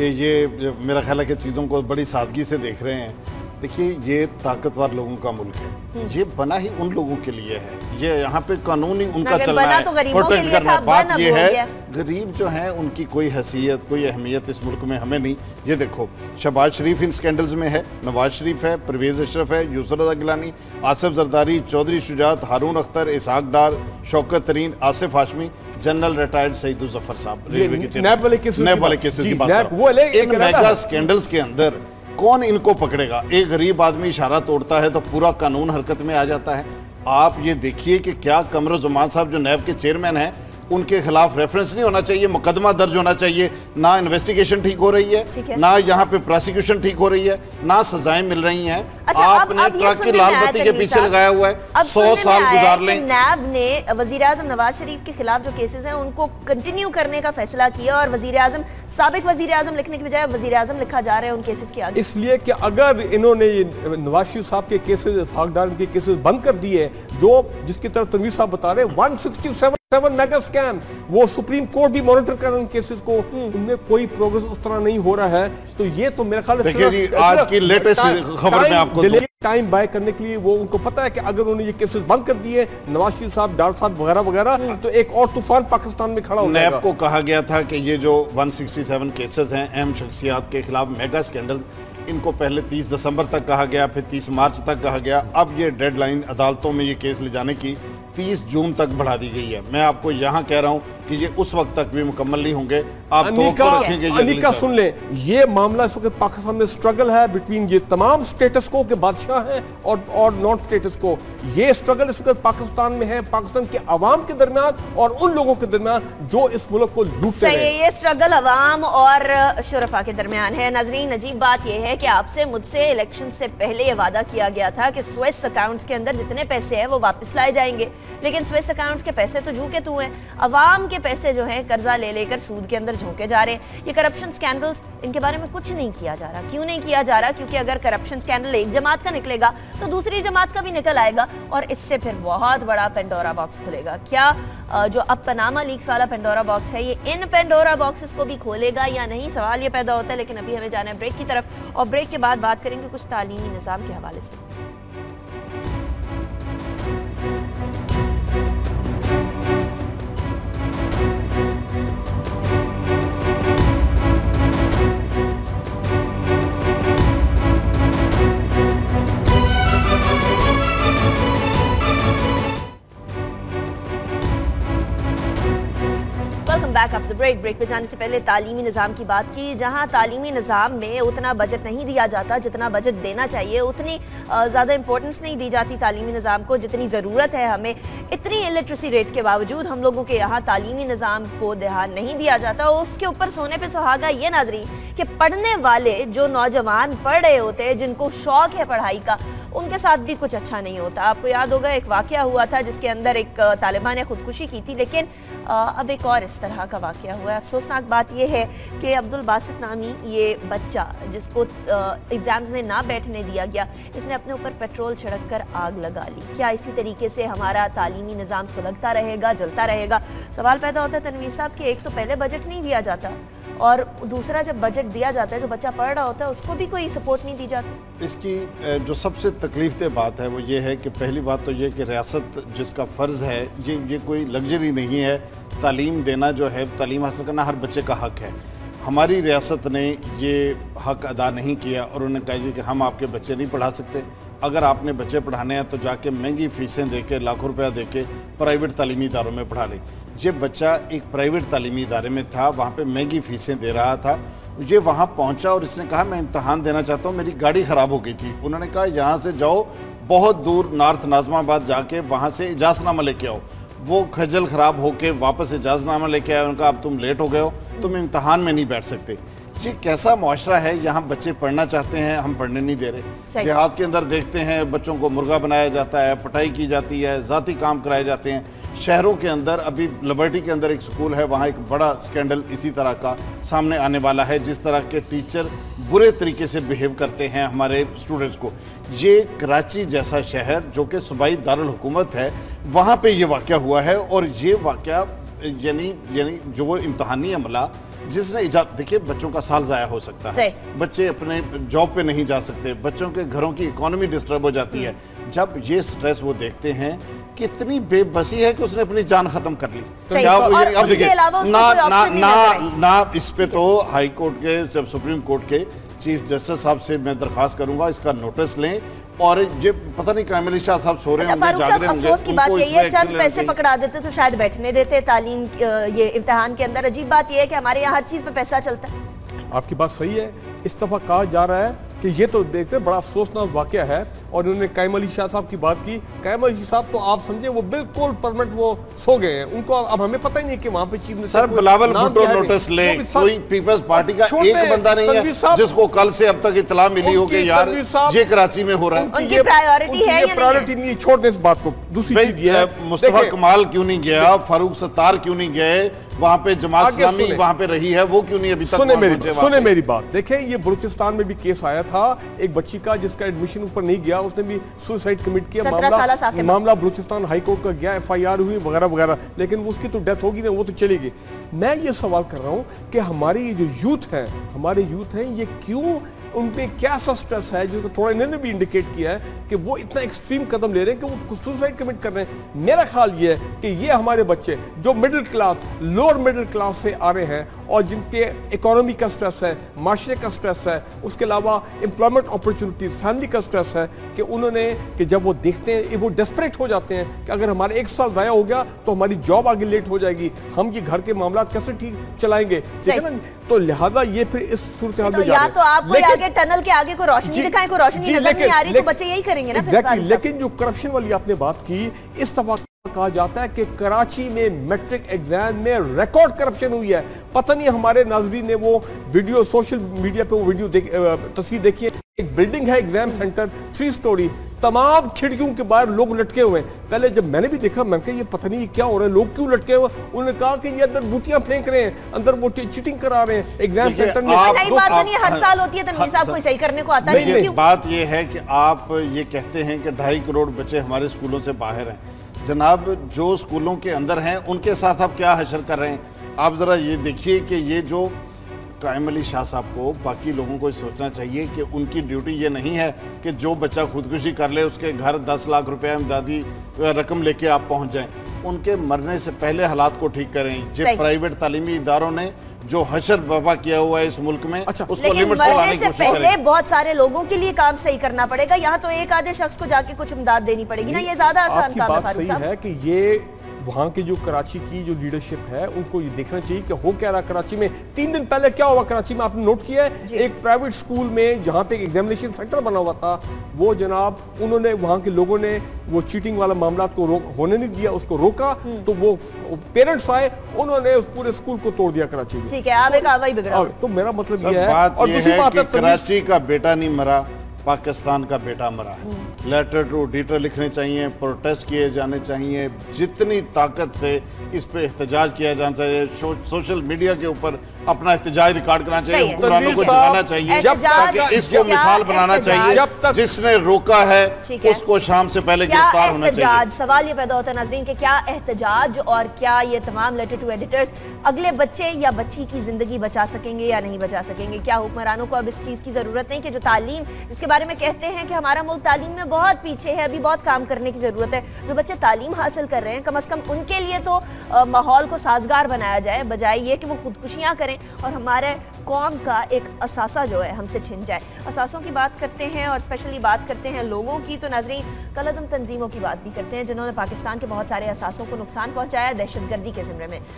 B: ये मेरा ख्याल है कि चीज़ों को बड़ी सादगी से देख रहे हैं। देखिए, ये ताकतवर लोगों का मुल्क है, ये बना ही उन लोगों के लिए है, ये यहाँ पे कानून ही उनका चलना है,
A: तो
B: प्रोटेक्ट करना है। बात ये है गरीब जो है उनकी कोई हैसियत, कोई अहमियत इस मुल्क में हमें नहीं। ये देखो, शहबाज शरीफ इन स्कैंडल्स में है, नवाज शरीफ है, परवेज अशरफ है, यूसुफ रज़ा गिलानी, आसिफ जरदारी, चौधरी शुजात, हारून अख्तर, इसहाक डार, शौकत तरीन, आसिफ हाशमी, जनरल रिटायर्ड सईद जफर साहब, रेलवे के
C: नैब वाले केसेस की बात कर रहा हूं।
B: इन मेगा स्कैंडल्स के अंदर कौन इनको पकड़ेगा? एक गरीब आदमी इशारा तोड़ता है तो पूरा कानून हरकत में आ जाता है। आप ये देखिए कि क्या कमरुज़्ज़मान साहब जो नैब के चेयरमैन हैं, उनके खिलाफ रेफरेंस नहीं होना चाहिए, मुकदमा दर्ज होना चाहिए। ना इन्वेस्टिगेशन ठीक हो रही है, है। ना यहाँ पे प्रोसिक्यूशन ठीक हो रही है, ना सजाएं मिल रही हैं।
A: अच्छा,
B: आपने
A: अब, अब
B: ट्रक की लाल बत्ती के पीछे लगाया हुआ है, सौ साल गुजार लें।
A: नैब ने वजीर आजम नवाज शरीफ के खिलाफ जो केसेस हैं उनको कंटिन्यू करने का फैसला किया और वजीर आजम, साबिक वजीर आजम लिखने की बजाय वजीर आजम लिखा जा रहा है उन केसेस के आगे,
C: इसलिए कि अगर इन्होंने नवाज शरीफ साहब के केसेस, इसहाक डार के केसेस बंद कर दिए, जो जिसकी तरफ तनवीर साहब बता रहे one sixty seven mega scam, वो सुप्रीम कोर्ट भी मॉनिटर कर रहे हैं केसेस को, उनमें कोई प्रोग्रेस उस तरह नहीं हो रहा है। तो ये तो मेरे ख्याल
B: देखिए जी, आज की लेटेस्ट खबर में आपको
C: टाइम बाय करने के लिए वो उनको पता है कि अगर उन्होंने ये केसेस बंद कर दिए, नवाज शरीफ साहब, डार साहब वगैरह वगैरह, तो एक और तूफान पाकिस्तान में खड़ा हो जाएगा।
B: नैब को कहा गया था कि ये जो एक सौ सरसठ केसेस हैं अहम शख्सियात के खिलाफ मेगा स्कैंडल, इनको पहले तीस दिसंबर तक कहा गया, फिर तीस मार्च तक कहा गया। अब ये डेडलाइन अदालतों में ये केस ले जाने की तीस जून तक बढ़ा दी गई है। मैं आपको यहाँ कह रहा हूँ कि ये उस वक्त तक भी मुकम्मल नहीं होंगे। आप
C: अनिका, अनिका सुन ले, ये मामला इस वक्त पाकिस्तान में स्ट्रगल है बिटवीन ये तमाम स्टेटस को के बादशाह हैं और और नॉन स्टेटस को। ये स्ट्रगल इस वक्त पाकिस्तान में है, पाकिस्तान के अवाम के दरमियान और उन लोगों के दरमियान जो इस मुल्क को लूटते हैं।
A: ये स्ट्रगल अवाम और शुरफा के दरमियान है। नाजरीन, अजीब बात यह है कि आपसे मुझसे इलेक्शन से पहले ये वादा किया गया था कि स्विस अकाउंट्स के अंदर जितने पैसे हैं वो वापस लाए जाएंगे, लेकिन स्विस अकाउंट्स के पैसे तो झूके तू हैं। अवाम के पैसे जो हैं कर्जा ले लेकर सूद के अंदर झोंके जा रहे हैं। ये करप्शन स्कैंडल्स, इनके बारे में कुछ नहीं किया जा रहा। क्यों नहीं किया जा रहा? क्योंकि अगर करप्शन स्कैंडल एक जमात का निकलेगा तो दूसरी जमात का भी निकल आएगा और इससे फिर बहुत बड़ा पेंडोरा बॉक्स खुलेगा। क्या जो अब पनामा लीक्स वाला पेंडोरा बॉक्स है, ये इन पेंडोरा बॉक्सेस को भी खोलेगा या नहीं? सवाल ये पैदा होता है। लेकिन अभी हमें जाना है ब्रेक की तरफ और ब्रेक के बाद बात करेंगे कुछ तालीमी निज़ाम के हवाले से। Back after break. ब्रेक पे जाने से पहले तालीमी निज़ाम की बात की, जहां तालीमी निज़ाम में उतना बजट नहीं दिया जाता जितना बजट देना चाहिए, उतनी ज़्यादा इंपॉर्टेंस नहीं दी जाती तालीमी निज़ाम को जितनी ज़रूरत है हमें। इतनी इलिटरेसी रेट के बावजूद हम लोगों के यहाँ तालीमी निज़ाम को ध्यान नहीं दिया जाता। उसके ऊपर सोने पे सुहागा ये नाजरी कि पढ़ने वाले जो नौजवान पढ़ रहे होते हैं, जिनको शौक़ है पढ़ाई का, उनके साथ भी कुछ अच्छा नहीं होता। आपको याद होगा एक वाक़या हुआ था जिसके अंदर एक तालिबान ने खुदकुशी की थी, लेकिन अब एक और इस तरह का वाक़या हुआ है। अफसोसनाक बात यह है कि अब्दुल बासित नामी ये बच्चा जिसको एग्ज़ाम्स में ना बैठने दिया गया, इसने अपने ऊपर पेट्रोल छिड़क कर आग लगा ली। क्या इसी तरीके से हमारा तालीमी निज़ाम सुलगता रहेगा, जलता रहेगा? सवाल पैदा होता है तनवीर साहब कि एक तो पहले बजट नहीं दिया जाता और दूसरा जब बजट दिया जाता है, जो बच्चा पढ़ रहा होता है उसको भी कोई सपोर्ट नहीं दी जाती।
B: इसकी जो सबसे तकलीफदेह बात है वो ये है कि पहली बात तो ये कि रियासत जिसका फ़र्ज़ है, ये ये कोई लग्जरी नहीं है। तालीम देना जो है, तालीम हासिल करना हर बच्चे का हक़ है। हमारी रियासत ने ये हक़ अदा नहीं किया और उन्होंने कहा जी कि हम आपके बच्चे नहीं पढ़ा सकते। अगर आपने बच्चे पढ़ाने हैं तो जाके महंगी फ़ीसें दे के, लाखों रुपया दे के प्राइवेट तालीमी इदारों में पढ़ा लें। ये बच्चा एक प्राइवेट तालीमी इदारे में था, वहाँ पे महंगी फ़ीसें दे रहा था। ये वहाँ पहुँचा और इसने कहा मैं इम्तहान देना चाहता हूँ, मेरी गाड़ी ख़राब हो गई थी। उन्होंने कहा यहाँ से जाओ, बहुत दूर नॉर्थ नाज़माबाद जाके वहाँ से इजाज़तनामा लेके आओ। वो खजल ख़राब होके वापस इजाज़तनामा लेके आए। उनका अब तुम लेट हो गए हो, तुम इम्तहान में नहीं बैठ सकते। ये कैसा मुआशरा है? यहाँ बच्चे पढ़ना चाहते हैं, हम पढ़ने नहीं दे रहे। देहात के अंदर देखते हैं बच्चों को मुर्गा बनाया जाता है, पटाई की जाती है, ज़ाती काम कराए जाते हैं। शहरों के अंदर अभी लिबर्टी के अंदर एक स्कूल है, वहाँ एक बड़ा स्कैंडल इसी तरह का सामने आने वाला है, जिस तरह के टीचर बुरे तरीके से बिहेव करते हैं हमारे स्टूडेंट्स को। ये कराची जैसा शहर जो कि सूबाई दारुल हुकूमत है, वहाँ पे ये वाक़या हुआ है। और ये वाक़या यानी यानी जो वो इम्तहानी अमला जिसने इजाज़त, देखिए बच्चों का साल ज़ाया हो सकता है, बच्चे अपने जॉब पे नहीं जा सकते, बच्चों के घरों की इकोनॉमी डिस्टर्ब हो जाती है। जब ये स्ट्रेस वो देखते हैं, कितनी बेबसी है कि उसने अपनी जान खत्म कर ली। क्या अब देखिए ना ना ना ना इस पे तो हाई कोर्ट के, सुप्रीम कोर्ट के चीफ जस्टिस साहब से मैं दरखास्त करूंगा इसका नोटिस लें। और ये पता नहीं कामिल शाह साहब सो रहे हैं,
A: फारूक साहब अफसोस की बात यही है, चंद पैसे पकड़ा देते तो शायद बैठने देते तालीम ये इम्तिहान के अंदर। अजीब बात यह है कि हमारे यहाँ हर चीज पे पैसा चलता है।
C: आपकी बात सही है। इस दफा कहा जा रहा है कि ये तो देखते बड़ा अफसोसनाक वाकया है। और उन्होंने कायम अली शाह साहब की बात की। कायम अली साहब तो आप समझे वो बिल्कुल परमानेंट वो सो गए हैं। उनको अब हमें पता ही नहीं कि वहाँ पे chief minister
B: sir Bilawal Bhutto notice ले, कोई पीपल्स पार्टी का एक बंदा नहीं है जिसको कल से अब तक इत्तला मिली हो कि यार ये कराची में हो रहा है।
A: उनकी प्रायोरिटी है या
C: प्रायोरिटी नहीं? छोड़ दे इस बात को। दूसरी चीज ये है,
B: मुस्तफा कमाल क्यों नहीं गया, फारूक सत्तार क्यों नहीं गए, वहाँ पे जमात इस्लामी वहाँ पे रही है, वो क्यों नहीं अभी तक?
C: सुने मेरी सुने मेरी बात। देखें ये बलूचिस्तान में भी केस आया था एक बच्ची का जिसका एडमिशन ऊपर नहीं गया, उसने भी सुसाइड कमिट किया। मामला मामला बलूचिस्तान हाई कोर्ट का गया, एफ आई आर हुई वगैरह वगैरह, लेकिन उसकी तो डेथ होगी ना, वो तो चली गई। मैं ये सवाल कर रहा हूँ कि हमारी ये जो यूथ है, हमारे यूथ हैं, ये क्यों, उन पे क्या सा स्ट्रेस है जिसको थोड़ा इन्होंने भी इंडिकेट किया है कि वो इतना एक्सट्रीम कदम ले रहे हैं कि वो सुसाइड कमिट कर रहे हैं। मेरा ख्याल ये है कि ये हमारे बच्चे जो middle class, lower middle class से आ रहे हैं और जिनके इकोनॉमी का स्ट्रेस है, माशरे का स्ट्रेस है, उसके अलावा एम्प्लॉयमेंट अपॉर्चुनिटीज, फैमिली का स्ट्रेस है, कि उन्होंने कि जब वो देखते हैं वो डेस्परेट हो जाते हैं कि अगर हमारा एक साल ज़ाया हो गया तो हमारी जॉब आगे लेट हो जाएगी, हम ये घर के मामला कैसे ठीक चलाएंगे, ठीक है ना? तो लिहाजा ये फिर इस सूरत हाल में जा रहे हैं।
A: आगे टनल के आगे को रोशनी दिखाएं, को रोशनी नजर नहीं आ रही, तो बच्चे यही करेंगे ना।
C: एग्जैक्टली। लेकिन जो करप्शन वाली आपने बात की, इस दफा कहा जाता है कि कराची में मैट्रिक एग्जाम में रिकॉर्ड करप्शन हुई है। पता नहीं हमारे नाज़रीन ने वो वीडियो सोशल मीडिया पे वो वीडियो देख, तस्वीर देखी है। एक बिल्डिंग है एग्जाम सेंटर, थ्री स्टोरी, तमाम खिड़कियों के बाहर लोग लटके हुए हैं। पहले जब मैंने भी देखा मैंने कहा ये पता नहीं ये क्या हो रहा है, लोग क्यों लटके हुए? उन्होंने कहा कि ये अंदर बूटियां फेंक रहे हैं, अंदर वो चीटिंग करा रहे हैं एग्जाम सेंटर में।
A: नई बात नहीं, हर साल होती है, तनवीर साहब कोई सही करने को आता है।
B: बात ये है कि आप ये कहते हैं कि ढाई करोड़ बच्चे हमारे स्कूलों से बाहर हैं। जनाब जो स्कूलों के अंदर हैं उनके साथ आप क्या हशर कर रहे हैं? आप ज़रा ये देखिए कि ये जो कायम अली शाह साहब को, बाकी लोगों को सोचना चाहिए कि उनकी ड्यूटी ये नहीं है कि जो बच्चा खुदकुशी कर ले उसके घर दस लाख रुपए इमदादी रकम लेके आप पहुंच जाएं। उनके मरने से पहले हालात को ठीक करें। जो प्राइवेट तालीमी इदारों ने जो हशर बर्पा किया हुआ है इस मुल्क में,
A: अच्छा, उसको लिमिट से लाने की कोशिश करें। पहले बहुत सारे लोगों के लिए काम सही करना पड़ेगा, यहाँ तो एक आधे शख्स को जाके कुछ इमदाद देनी पड़ेगी ना, ये ज्यादा आसान काम है। फारूक साहब,
C: है कि ये वहाँ की जो कराची की जो लीडरशिप है उनको ये देखना चाहिए कि हो क्या रहा कराची में। तीन दिन पहले क्या हुआ कराची में, आपने नोट किया है? एक प्राइवेट स्कूल में जहाँ पे एक एग्जामिनेशन सेंटर बना हुआ था, वो जनाब उन्होंने वहाँ के लोगों ने वो चीटिंग वाला मामला को होने नहीं दिया, उसको रोका, तो वो पेरेंट्स आए, उन्होंने उस पूरे स्कूल को तोड़ दिया कराची में।
A: ठीक है, आप एक आवाज़ बिगड़ा।
C: तो मेरा मतलब ये है,
B: और दूसरी बात है कराची का बेटा नहीं मरा, पाकिस्तान का बेटा मरा है। लेटर टू एडिटर लिखने चाहिए, प्रोटेस्ट किए जाने चाहिए, जितनी ताकत से इस पे एहतजाज किया जाना चाहिए, शो, सोशल मीडिया के ऊपर अपना एहतजाज रिकॉर्ड करना चाहिए, हुक्मरानों को जगाना चाहिए, ताकि इसको मिसाल बनाना चाहिए। जब तक जिसने रोका है उसको शाम से पहले गिरफ्तार होना चाहिए।
A: सवाल ये पैदा होता है नाज़रीन कि क्या एहतजाज और क्या ये तमाम लेटर टू एडिटर्स अगले बच्चे या बच्ची की जिंदगी बचा सकेंगे या नहीं बचा सकेंगे? क्या हुक्मरानों को अब इस चीज की जरूरत नहीं कि जो तालीम, जिसके बारे में कहते हैं कि हमारा मुल्क तालीम में बहुत पीछे है, अभी बहुत काम करने की जरूरत है, जो बच्चे तालीम हासिल कर रहे हैं कम से कम उनके लिए तो माहौल को साजगार बनाया जाए, बजाय ये कि वो खुदकुशियां करें और हमारे कौम का एक असासा जो है हमसे छिन जाए। असासों की बात करते हैं और स्पेशली बात करते हैं लोगों की, तो नाज़रीन कलअदम तंजीमों की बात भी करते हैं जिन्होंने पाकिस्तान के बहुत सारे असासों को नुकसान पहुंचाया दहशतगर्दी के ज़िम्मे में।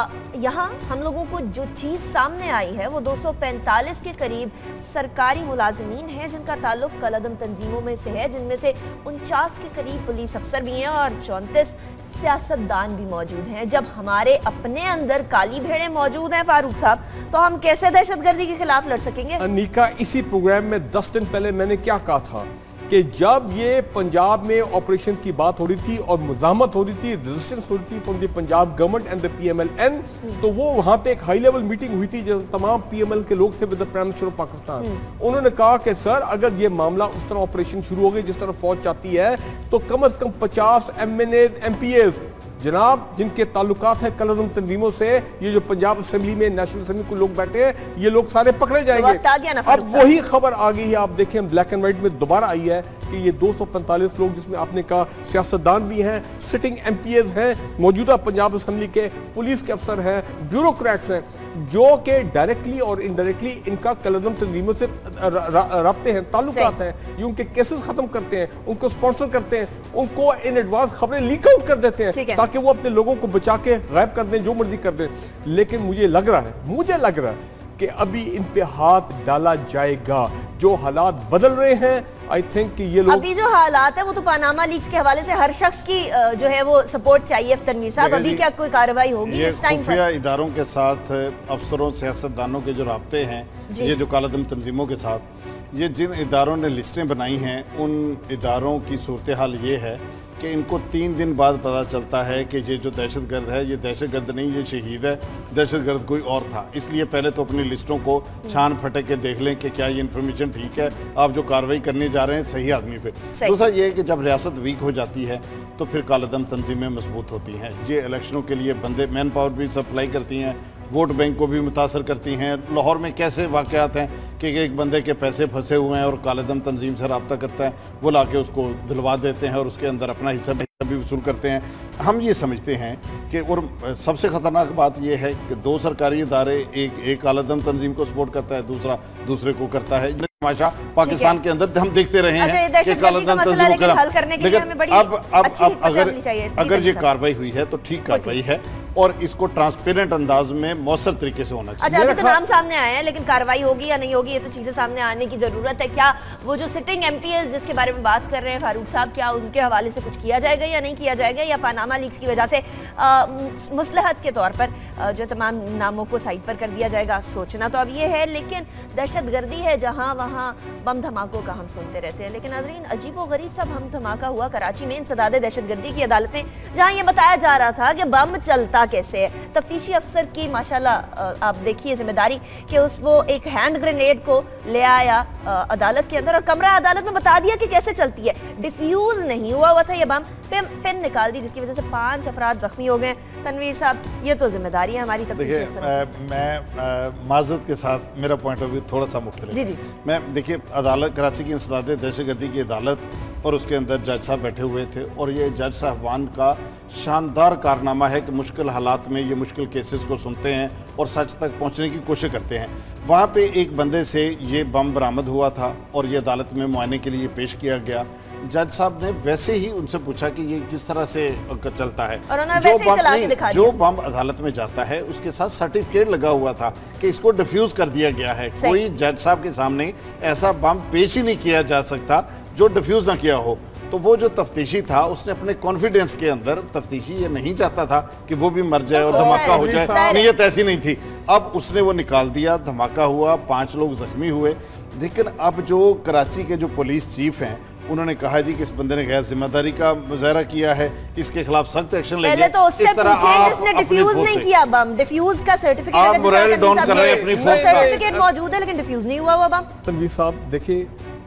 A: यहाँ हम लोगों को जो चीज़ सामने आई है वो दो सौ पैंतालीस के करीब सरकारी मुलाजिमीन हैं जिनका ताल्लुक कलअदम तंजीमों में से है, जिनमें से उनचास के करीब पुलिस अफसर भी हैं और चौंतीस सियासतदान भी मौजूद हैं। जब हमारे अपने अंदर काली भेड़ें मौजूद हैं फारूक साहब, तो हम कैसे दहशतगर्दी के खिलाफ लड़ सकेंगे?
C: अनिका, इसी प्रोग्राम में दस दिन पहले मैंने क्या कहा था कि जब ये पंजाब में ऑपरेशन की बात हो रही थी और मुजामत हो रही थी, रेजिस्टेंस हो रही थी from the Punjab government and the PMLN, तो वो वहां पे एक हाई लेवल मीटिंग हुई थी जो तमाम पीएमएल के लोग थे with the prime minister of Pakistan. उन्होंने कहा कि सर अगर ये मामला उस तरह ऑपरेशन शुरू हो गई जिस तरह फौज चाहती है, तो कम अज कम पचास M N As M P As जनाब जिनके ताल्लुकात है कलअदम तंजीमों से, ये जो पंजाब असेंबली में नेशनल असेंबली को लोग बैठे हैं, ये लोग सारे पकड़े जाएंगे। अब वही खबर आ गई है, आप देखें ब्लैक एंड व्हाइट में दोबारा आई है कि ये दो सौ पैंतालीस लोग, जिसमें आपने कहा सियासतदान भी हैं, सिटिंग एम पी एज हैं, मौजूदा पंजाब असेंबली के पुलिस के अफसर हैं, ब्यूरोक्रेट्स हैं, जो कि डायरेक्टली और इनडायरेक्टली इनका कलअदम तंजीमों से रब्ते हैं, ताल्लुकात हैं, ये उनके केसेस खत्म करते हैं, उनको स्पॉन्सर करते हैं, उनको इन एडवांस खबरें लीक आउट कर देते हैं ताकि वो अपने लोगों को बचा के गायब कर दें, जो मर्जी कर दें। लेकिन मुझे लग रहा है मुझे लग रहा है कि अभी इन पे हाथ डाला जाएगा। जो हालात बदल रहे हैं, आई थिंक कि ये लोग,
A: अभी जो हालात है वो तो पनामा लीक्स के हवाले से हर शख्स की जो है वो सपोर्ट चाहिए। तनवीर साहब, अभी क्या कोई कार्रवाई होगी इस टाइम पर?
B: इदारों के साथ अफसरों सियासतदानों के जो राब्ते हैं, ये जो कलअदम तंजीमों के साथ, ये जिन इदारों ने लिस्टें बनाई हैं, उन इदारों की सूरत हाल ये है कि इनको तीन दिन बाद पता चलता है कि ये जो दहशतगर्द है, ये दहशतगर्द नहीं, ये शहीद है, दहशतगर्द कोई और था। इसलिए पहले तो अपनी लिस्टों को छान फटक के देख लें कि क्या ये इन्फॉर्मेशन ठीक है, आप जो कार्रवाई करने जा रहे हैं सही आदमी पे। दूसरा ये है कि जब रियासत वीक हो जाती है तो फिर कलअदम तंजीमें मजबूत होती हैं। ये इलेक्शनों के लिए बंदे मैन पावर भी सप्लाई करती हैं, वोट बैंक को भी मुतासर करती हैं। लाहौर में कैसे वाक़यात हैं कि एक बंदे के पैसे फंसे हुए हैं और कलअदम तंजीम से रब्ता करता है, वो लाके उसको दिलवा देते हैं और उसके अंदर अपना हिस्सा भी वसूल करते हैं। हम ये समझते हैं कि, और सबसे ख़तरनाक बात यह है कि दो सरकारी इदारे, एक एक कलअदम तंजीम को सपोर्ट करता है, दूसरा दूसरे को करता है। तमाशा पाकिस्तान के अंदर हम देखते रहे हैं कि कलअदम तंजीम को अब अब अब अगर अगर ये कार्रवाई हुई है तो ठीक कार्रवाई है और इसको ट्रांसपेरेंट अंदाज में मौसर तरीके से होना चाहिए।
A: अच्छा, अभी तो नाम सामने आए हैं, लेकिन कार्रवाई होगी या नहीं होगी, ये तो चीजें सामने आने की जरूरत है। क्या वो जो सिटिंग एम पी एस जिसके बारे में बात कर रहे हैं फारूक साहब, क्या उनके हवाले से कुछ किया जाएगा या नहीं किया जाएगा, या पनामा लीक्स की वजह से मुसलहत के तौर पर आ, जो तमाम नामों को साइड पर कर दिया जाएगा? सोचना तो अब ये है, लेकिन दहशतगर्दी है जहाँ वहाँ बम धमाकों का हम सुनते रहते हैं। लेकिन नाज़रीन, अजीब व गरीब सा बम धमाका हुआ कराची में इंसदाद दहशतगर्दी की अदालत में, जहाँ ये बताया जा रहा था कि बम चलता कैसे है। तफ्तीशी अफसर की माशाल्लाह आप देखिए जिम्मेदारी कि उस वो एक हैंड ग्रेनेड को ले आया अदालत के अंदर और कमरा अदालत में बता दिया कि कैसे चलती है। डिफ्यूज नहीं हुआ हुआ था ये बम, पेन निकाल दी जिसकी वजह से पांच अफराद जख्मी हो गए। तनवीर साहब, ये तो जिम्मेदारी है हमारी तफ्तीशी अफसर।
B: मैं माजरत के साथ मेरा पॉइंट ऑफ व्यू थोड़ा सा मुख्तलिफ।
A: जी जी
B: मैं देखिए, अदालत कराची की इंसदाद दहशतगर्दी की अदालत और उसके अंदर जज साहब बैठे हुए थे और ये जज साहबान का शानदार कारनामा है कि मुश्किल हालात में ये मुश्किल केसेस को सुनते हैं और सच तक पहुंचने की कोशिश करते हैं। वहाँ पे एक बंदे से ये बम बरामद हुआ था और ये अदालत में मुआयने के लिए पेश किया गया। जज साहब ने वैसे ही उनसे पूछा कि ये किस तरह से चलता है, जो बम नहीं, जो बम अदालत में जाता है उसके साथ सर्टिफिकेट लगा हुआ था कि इसको डिफ्यूज कर दिया गया है। कोई जज साहब के सामने ऐसा बम पेश ही नहीं किया जा सकता जो डिफ्यूज ना किया हो। तो वो जो तफ्तीशी था उसने अपने कॉन्फिडेंस के अंदर, तफ्तीशी ये नहीं चाहता था कि वो भी मर जाए और धमाका हो जाए, नीयत ऐसी नहीं थी। अब उसने वो निकाल दिया, धमाका हुआ, पांच लोग जख्मी हुए। लेकिन अब जो कराची के जो पुलिस चीफ हैं उन्होंने कहा जी कि इस बंदे ने गैर जिम्मेदारी का मुजाहरा किया है, इसके खिलाफ सख्त एक्शन लेंगे।
A: पहले तो उससे पूछें जिसने डिफ्यूज नहीं किया बम। डिफ्यूज का सर्टिफिकेट
B: आप मोरल डाउन कर रहे हैं अपनी फोर्स का।
A: सर्टिफिकेट मौजूद है लेकिन डिफ्यूज नहीं हुआ हुआ बम।
C: तनवीर साहब देखिए,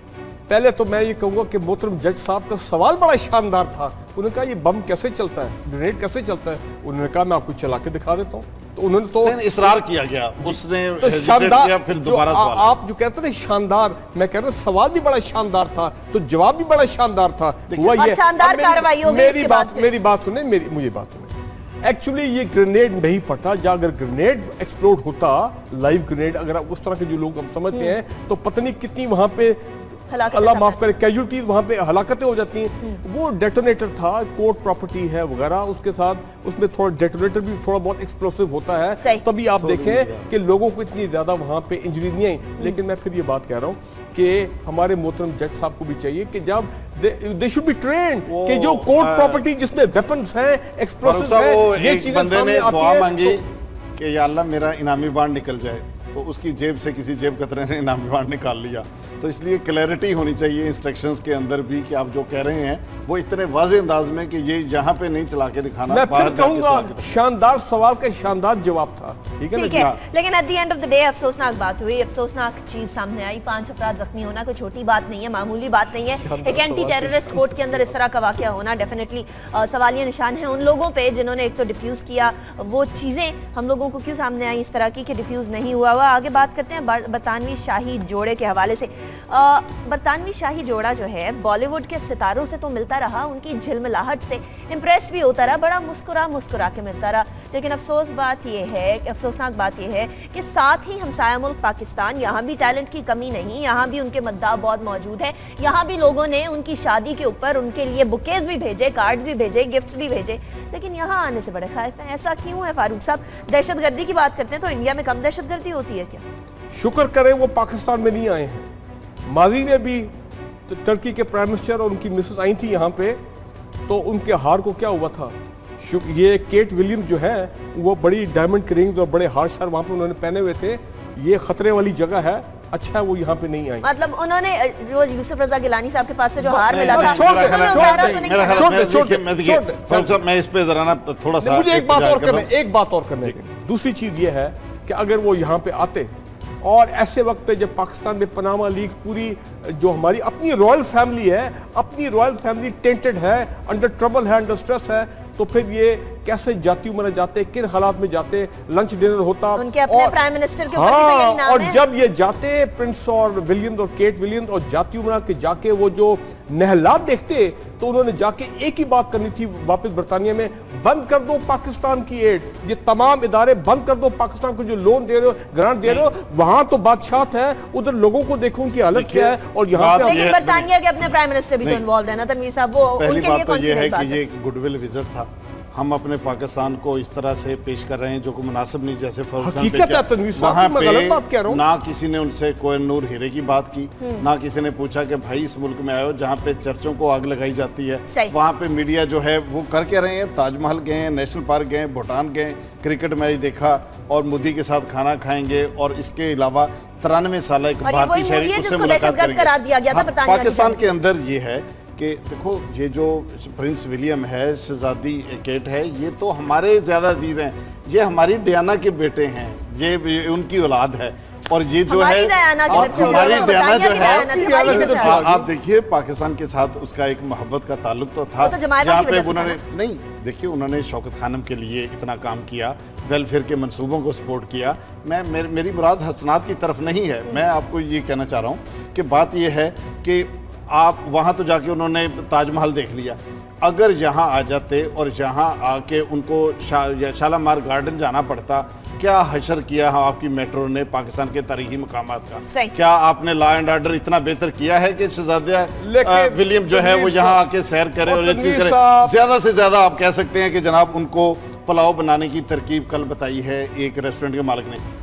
C: पहले तो मैं ये कहूंगा कि मोहतरम जज साहब का सवाल बड़ा शानदार था। उन्होंने कहा ये बम कैसे चलता है, ग्रेनेड कैसे चलता है। उन्होंने कहा मैं आपको चला के दिखा देता हूँ। तो उन्होंने तो
B: इसरार किया गया, उसने
C: तो शानदार
B: किया, फिर दोबारा सवाल।
C: आप जो कहते हैं शानदार, मैं कह रहा हूँ सवाल भी बड़ा शानदार था, तो जवाब भी बड़ा शानदार था। हुआ ये
A: शानदार कार्रवाई हो गई।
C: मेरी बात मेरी बात सुने मेरी मुझे बात सुने एक्चुअली ये ग्रेनेड नहीं फटा। जब अगर ग्रेनेड एक्सप्लोड होता, लाइव ग्रेनेड, अगर आप उस तरह के जो लोग हम समझते हैं, तो पता नहीं कितनी वहां पे अल्लाह माफ करे कैजुअलिटीज वहां पे हलाकतें हो जाती हैं। वो डेटोनेटर था, कोर्ट प्रॉपर्टी है वगैरह, उसके साथ उसमें थोड़ा डेटोनेटर भी थोड़ा बहुत एक्सप्लोसिव होता है, तभी आप देखें कि लोगों को इतनी ज्यादा वहां पे इंजरी नहीं आई। लेकिन मैं फिर ये बात कह रहा हूँ कि हमारे मोहतरम जज साहब को भी चाहिए कि जब दे शुड बी ट्रेन्ड कि जो कोर्ट प्रॉपर्टी जिसमें वेपन्स हैं, एक्सप्लोसिव हैं, ये चीजें सामने आती हैं
B: कि या अल्लाह मेरा इनामी बांड निकल जाए, तो उसकी जेब से किसी जेब कतरे ने इनामी बांड निकाल लिया। तो इसलिए क्लैरिटी होनी चाहिए इंस्ट्रक्शंस के अंदर भी कि आप जो कह रहे हैं वो इतने वाज़े अंदाज में कि ये यहाँ पे नहीं चला के दिखाना।
C: मैं फिर कहूंगा शानदार सवाल का शानदार जवाब था। ठीक है,
A: ठीक है, लेकिन at the end of the day अफसोसनाक बात हुई, अफसोसनाक चीज सामने आई। पांच अफराद जख्मी होना कोई छोटी बात नहीं है, मामूली बात नहीं है। एक एंटी टेररिस्ट कोर्ट के अंदर इस तरह का वाकया होना डेफिनेटली सवालिया निशान है उन लोगों पे जिन्होंने एक तो डिफ्यूज किया। वो चीजें हम लोगों को क्यों सामने आई इस तरह की कि डिफ्यूज नहीं हुआ हुआ। आगे बात करते हैं बरतानवी शाही जोड़े के हवाले से। बरतानवी शाही जोड़ा जो है बॉलीवुड के सितारों से तो मिलता रहा, उनकी झिलमिलाहट से इम्प्रेस भी होता रहा, बड़ा मुस्कुरा मुस्कुरा के मिलता रहा। लेकिन अफसोस बात यह है, अफसोसनाक बात यह है कि साथ ही हमसाया मुल्क पाकिस्तान, यहाँ भी टैलेंट की कमी नहीं, यहाँ भी उनके मद्दाह बहुत मौजूद है। यहाँ भी लोगों ने उनकी शादी के ऊपर उनके लिए बुकेज भी भेजे, कार्ड्स भी भेजे, गिफ्ट्स भी भेजे, लेकिन यहाँ आने से बड़े खौफ हैं। ऐसा क्यों है फारूक साहब? दहशतगर्दी की बात करते हैं तो इंडिया में कम दहशतगर्दी होती है क्या?
C: शुक्र करें वो पाकिस्तान में नहीं आए हैं। माजी में भी तो टर्की के प्राइम मिनिस्टर और उनकी मिसेस आई थी यहाँ पे, तो उनके हार को क्या हुआ था? ये केट विलियम जो है वो बड़ी डायमंड के रिंग्स और बड़े हार शार वहाँ पे उन्होंने पहने हुए थे। ये खतरे वाली जगह है, अच्छा है वो यहाँ पे नहीं आई।
A: मतलब उन्होंने जो यूसुफ रजा गिलानी साहब के पास से जो हार मिला था,
B: मैं इस पे जरा ना थोड़ा सा
C: मुझे एक बात और करने एक बात और करने दूसरी चीज ये है कि अगर वो यहाँ पे आते और ऐसे वक्त पे जब पाकिस्तान में पनामा लीग पूरी जो हमारी अपनी रॉयल फैमिली है, अपनी रॉयल फैमिली टेंटेड है, अंडर ट्रबल है, अंडर स्ट्रेस है, तो फिर ये कैसे जाती उम्र जाते, किन हालात में जाते, लंच डिनर होता
A: उनके अपने प्राइम मिनिस्टर के ऊपर
C: हाँ,
A: भी तो यही नाम
C: और
A: है।
C: जब ये जाते प्रिंस और विलियम्स और केट विलियम्स और जाती उम्र के जाके वो जो महलात देखते, तो उन्होंने जाके एक ही बात करनी थी वापस बरतानिया में, बंद कर दो पाकिस्तान की एड, ये तमाम इदारे बंद कर दो, पाकिस्तान को जो लोन दे रहे हो, ग्रांट दे रहे हो, वहां तो बादशाह है, उधर लोगों को देखो उनकी हालत क्या है। और यहाँ पे
A: लेकिन बरतानिया के अपने प्राइम मिनिस्टर भी तो इन्वॉल्व है ना तनवीर साहब, वो उनके लिए कौन सी बात है?
B: ये गुडविल विजिट था, हम अपने पाकिस्तान को इस तरह से पेश कर रहे हैं जो को मुनासिब नहीं, जैसे वहाँ पे ना किसी ने उनसे कोहिनूर हीरे की बात की, ना किसी ने पूछा कि भाई इस मुल्क में आयो जहाँ पे चर्चों को आग लगाई जाती है। वहाँ पे मीडिया जो है वो कर के रहे हैं, ताजमहल गए, नेशनल पार्क गए, भूटान गए, क्रिकेट मैच देखा और मोदी के साथ खाना खाएंगे, और इसके अलावा तिरानवे साल एक भारतीय शहरी उससे मुलाकात करेंगे। पाकिस्तान के अंदर ये है कि देखो ये जो प्रिंस विलियम है, शहजादी केट है, ये तो हमारे ज़्यादा अजीज हैं, ये हमारी डियाना के बेटे हैं, ये उनकी औलाद है। और ये जो है हमारी डियाना जो है, आप देखिए पाकिस्तान के साथ उसका एक मोहब्बत का ताल्लुक तो था, जहाँ पे उन्होंने नहीं देखिए उन्होंने शौकत खानम के लिए इतना काम किया, वेलफेयर के मंसूबों को सपोर्ट किया। मैं मेर, मेरी मुराद हसनात की तरफ नहीं है, मैं आपको ये कहना चाह रहा हूँ कि बात ये है कि आप वहाँ तो जाके उन्होंने ताजमहल देख लिया, अगर यहाँ आ जाते और यहाँ आके उनको शा, शालामार गार्डन जाना पड़ता, क्या हशर किया है आपकी मेट्रो ने पाकिस्तान के तारीखी मकामात का? क्या आपने लॉ एंड ऑर्डर इतना बेहतर किया है कि शहजादा विलियम जो है वो यहाँ आके सैर करे और ये चीज करे? ज्यादा से ज्यादा आप कह सकते हैं कि जनाब उनको पुलाव बनाने की तरकीब कल बताई है एक रेस्टोरेंट के मालिक ने,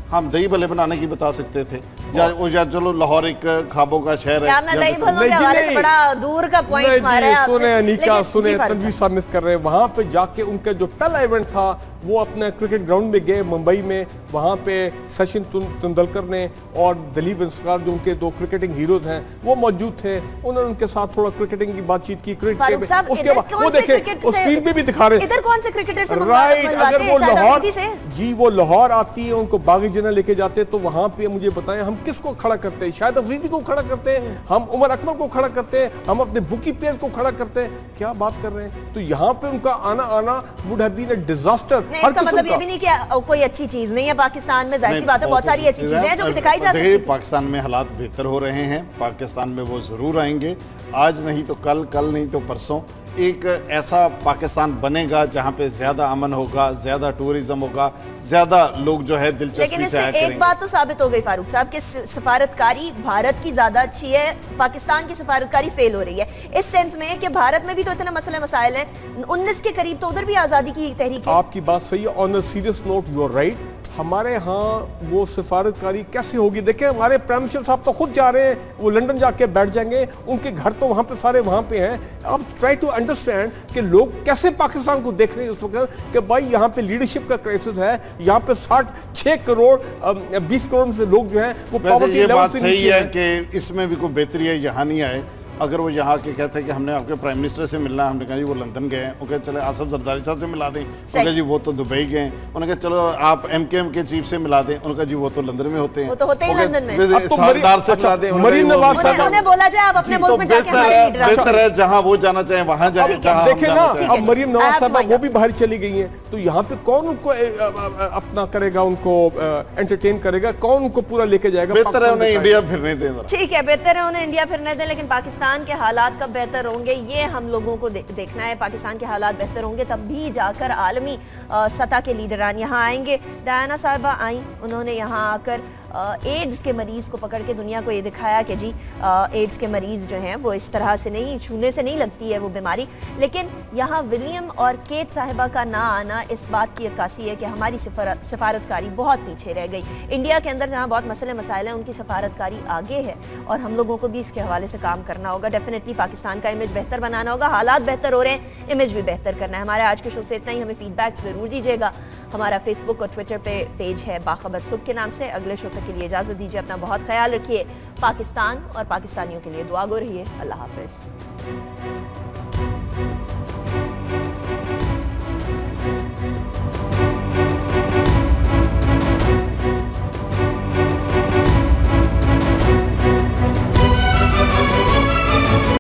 B: हम दही भल्ले बनाने की बता सकते थे, या या चलो लाहौर एक खाबों का शहर है,
A: आपने दही भल्लों के हवाले से बड़ा दूर का पॉइंट मारा है आपने।
C: सुने अनीका, सुने तनवीर साहब मिस कर रहे हैं। वहां पे जाके उनका जो पहला इवेंट था वो अपने क्रिकेट ग्राउंड में गए मुंबई में, वहां पे सचिन तेंदुलकर ने और दिलीप वेंगसरकर जो उनके दो क्रिकेटिंग हीरोज हैं वो मौजूद थे। उन्होंने उनके साथ थोड़ा क्रिकेटिंग की बातचीत की। क्रिकेट उसके बाद वो देखे वो स्क्रीन पे भी दिखा रहे
A: इधर कौन से क्रिकेटर से
C: राइट, अगर वो लाहौर जी वो लाहौर आती है उनको बागी जना लेके जाते तो वहां पे मुझे बताएं हम किसको खड़ा करते हैं? शायद अफरीदी को खड़ा करते हैं, हम उमर अकमल को खड़ा करते हैं, हम अपने बुकी प्लेयर्स को खड़ा करते हैं। क्या बात कर रहे हैं? तो यहाँ पे उनका आना आना would have been a disaster.
A: इसका मतलब ये भी नहीं कि कोई अच्छी चीज नहीं है पाकिस्तान में, जाहिर सी बात है बहुत सारी ऐसी चीजें हैं जो दिखाई जा सकती है।
B: पाकिस्तान में हालात बेहतर हो रहे हैं, पाकिस्तान में वो जरूर आएंगे, आज नहीं तो कल, कल नहीं तो परसों एक ऐसा पाकिस्तान बनेगा जहां पे ज्यादा अमन होगा, ज्यादा टूरिज्म होगा, ज्यादा लोग जो है दिलचस्पी
A: लेकिन इससे एक बात तो साबित हो गई फारूक साहब कि सफारतकारी भारत की ज्यादा अच्छी है, पाकिस्तान की सफारतकारी फेल हो रही है, इस सेंस में कि भारत में भी तो इतने मसले मसाइल हैं, उन्नीस के करीब तो उधर भी आजादी की तहरीक है।
C: आपकी बात सही है। On a serious note you are right. हमारे यहाँ वो सिफारतकारी कैसे होगी? देखिए हमारे प्राइम मिनिस्टर साहब तो खुद जा रहे हैं, वो लंदन जाके बैठ जाएंगे, उनके घर तो वहाँ पे सारे वहाँ पे हैं। अब ट्राई टू अंडरस्टैंड कि लोग कैसे पाकिस्तान को देख रहे हैं इस वक्त कि भाई यहाँ पे लीडरशिप का क्राइसिस है, यहाँ पे साठ छः करोड़ बीस करोड़ से लोग जो है वो
B: पॉवर्टी लेवल से नीचे है कि इसमें भी कोई बेहतरी है, यहाँ नहीं आए। अगर वो यहाँ के कहते हैं कि हमने आपके प्राइम मिनिस्टर से मिलना है, हमने कहा जी वो लंदन गए हैं, उनके चले आसिफ जरदारी साहब से मिला दें, उनका जी वो तो दुबई गए हैं, उन्होंने कहा चलो आप एमकेएम के चीफ से मिला दें, उनका जी वो तो लंदन में होते हैं,
A: वो तो होते ही लंदन में,
B: सरदार से मिला दें,
A: उन्हें बोला जाए आप अपने मुल्क में जाके हमारे लीडर
B: बेहतर है जहाँ वो जाना चाहे वहाँ जाए।
C: देखे ना अब मरीम नवाज साहब वो भी बाहर चली गई हैं, तो यहाँ पे कौन उनको अपना करेगा, उनको एंटरटेन करेगा, कौन उनको पूरा लेके जाएगा?
B: बेहतर है उन्हें इंडिया फिरने दें।
A: ठीक है, बेहतर है उन्हें इंडिया फिरने दें, लेकिन पाकिस्तान के हालात बेहतर होंगे ये हम लोगों को दे, देखना है। पाकिस्तान के हालात बेहतर होंगे तब भी जाकर आलमी सतह के लीडरान यहाँ आएंगे। डायना साहिबा आई, उन्होंने यहाँ आकर एड्स के मरीज़ को पकड़ के दुनिया को ये दिखाया कि जी एड्स के मरीज़ जो हैं वो इस तरह से नहीं, छूने से नहीं लगती है वो बीमारी। लेकिन यहाँ विलियम और केट साहिबा का ना आना इस बात की अक्कासी है कि हमारी सफारतकारी बहुत पीछे रह गई। इंडिया के अंदर जहाँ बहुत मसले मसाइल हैं उनकी सफारतकारी आगे है और हम लोगों को भी इसके हवाले से काम करना होगा। डेफिनेटली पाकिस्तान का इमेज बेहतर बनाना होगा, हालात बेहतर हो रहे हैं, इमेज भी बेहतर करना है। हमारे आज के शो से इतना ही, हमें फीडबैक ज़रूर दीजिएगा। हमारा फेसबुक और ट्विटर पे पेज है बाखबर सुबह के नाम से। अगले शो तक के लिए इजाज़त दीजिए, अपना बहुत ख्याल रखिए, पाकिस्तान और पाकिस्तानियों के लिए दुआ गो रहिए। अल्लाह हाफ़िज़।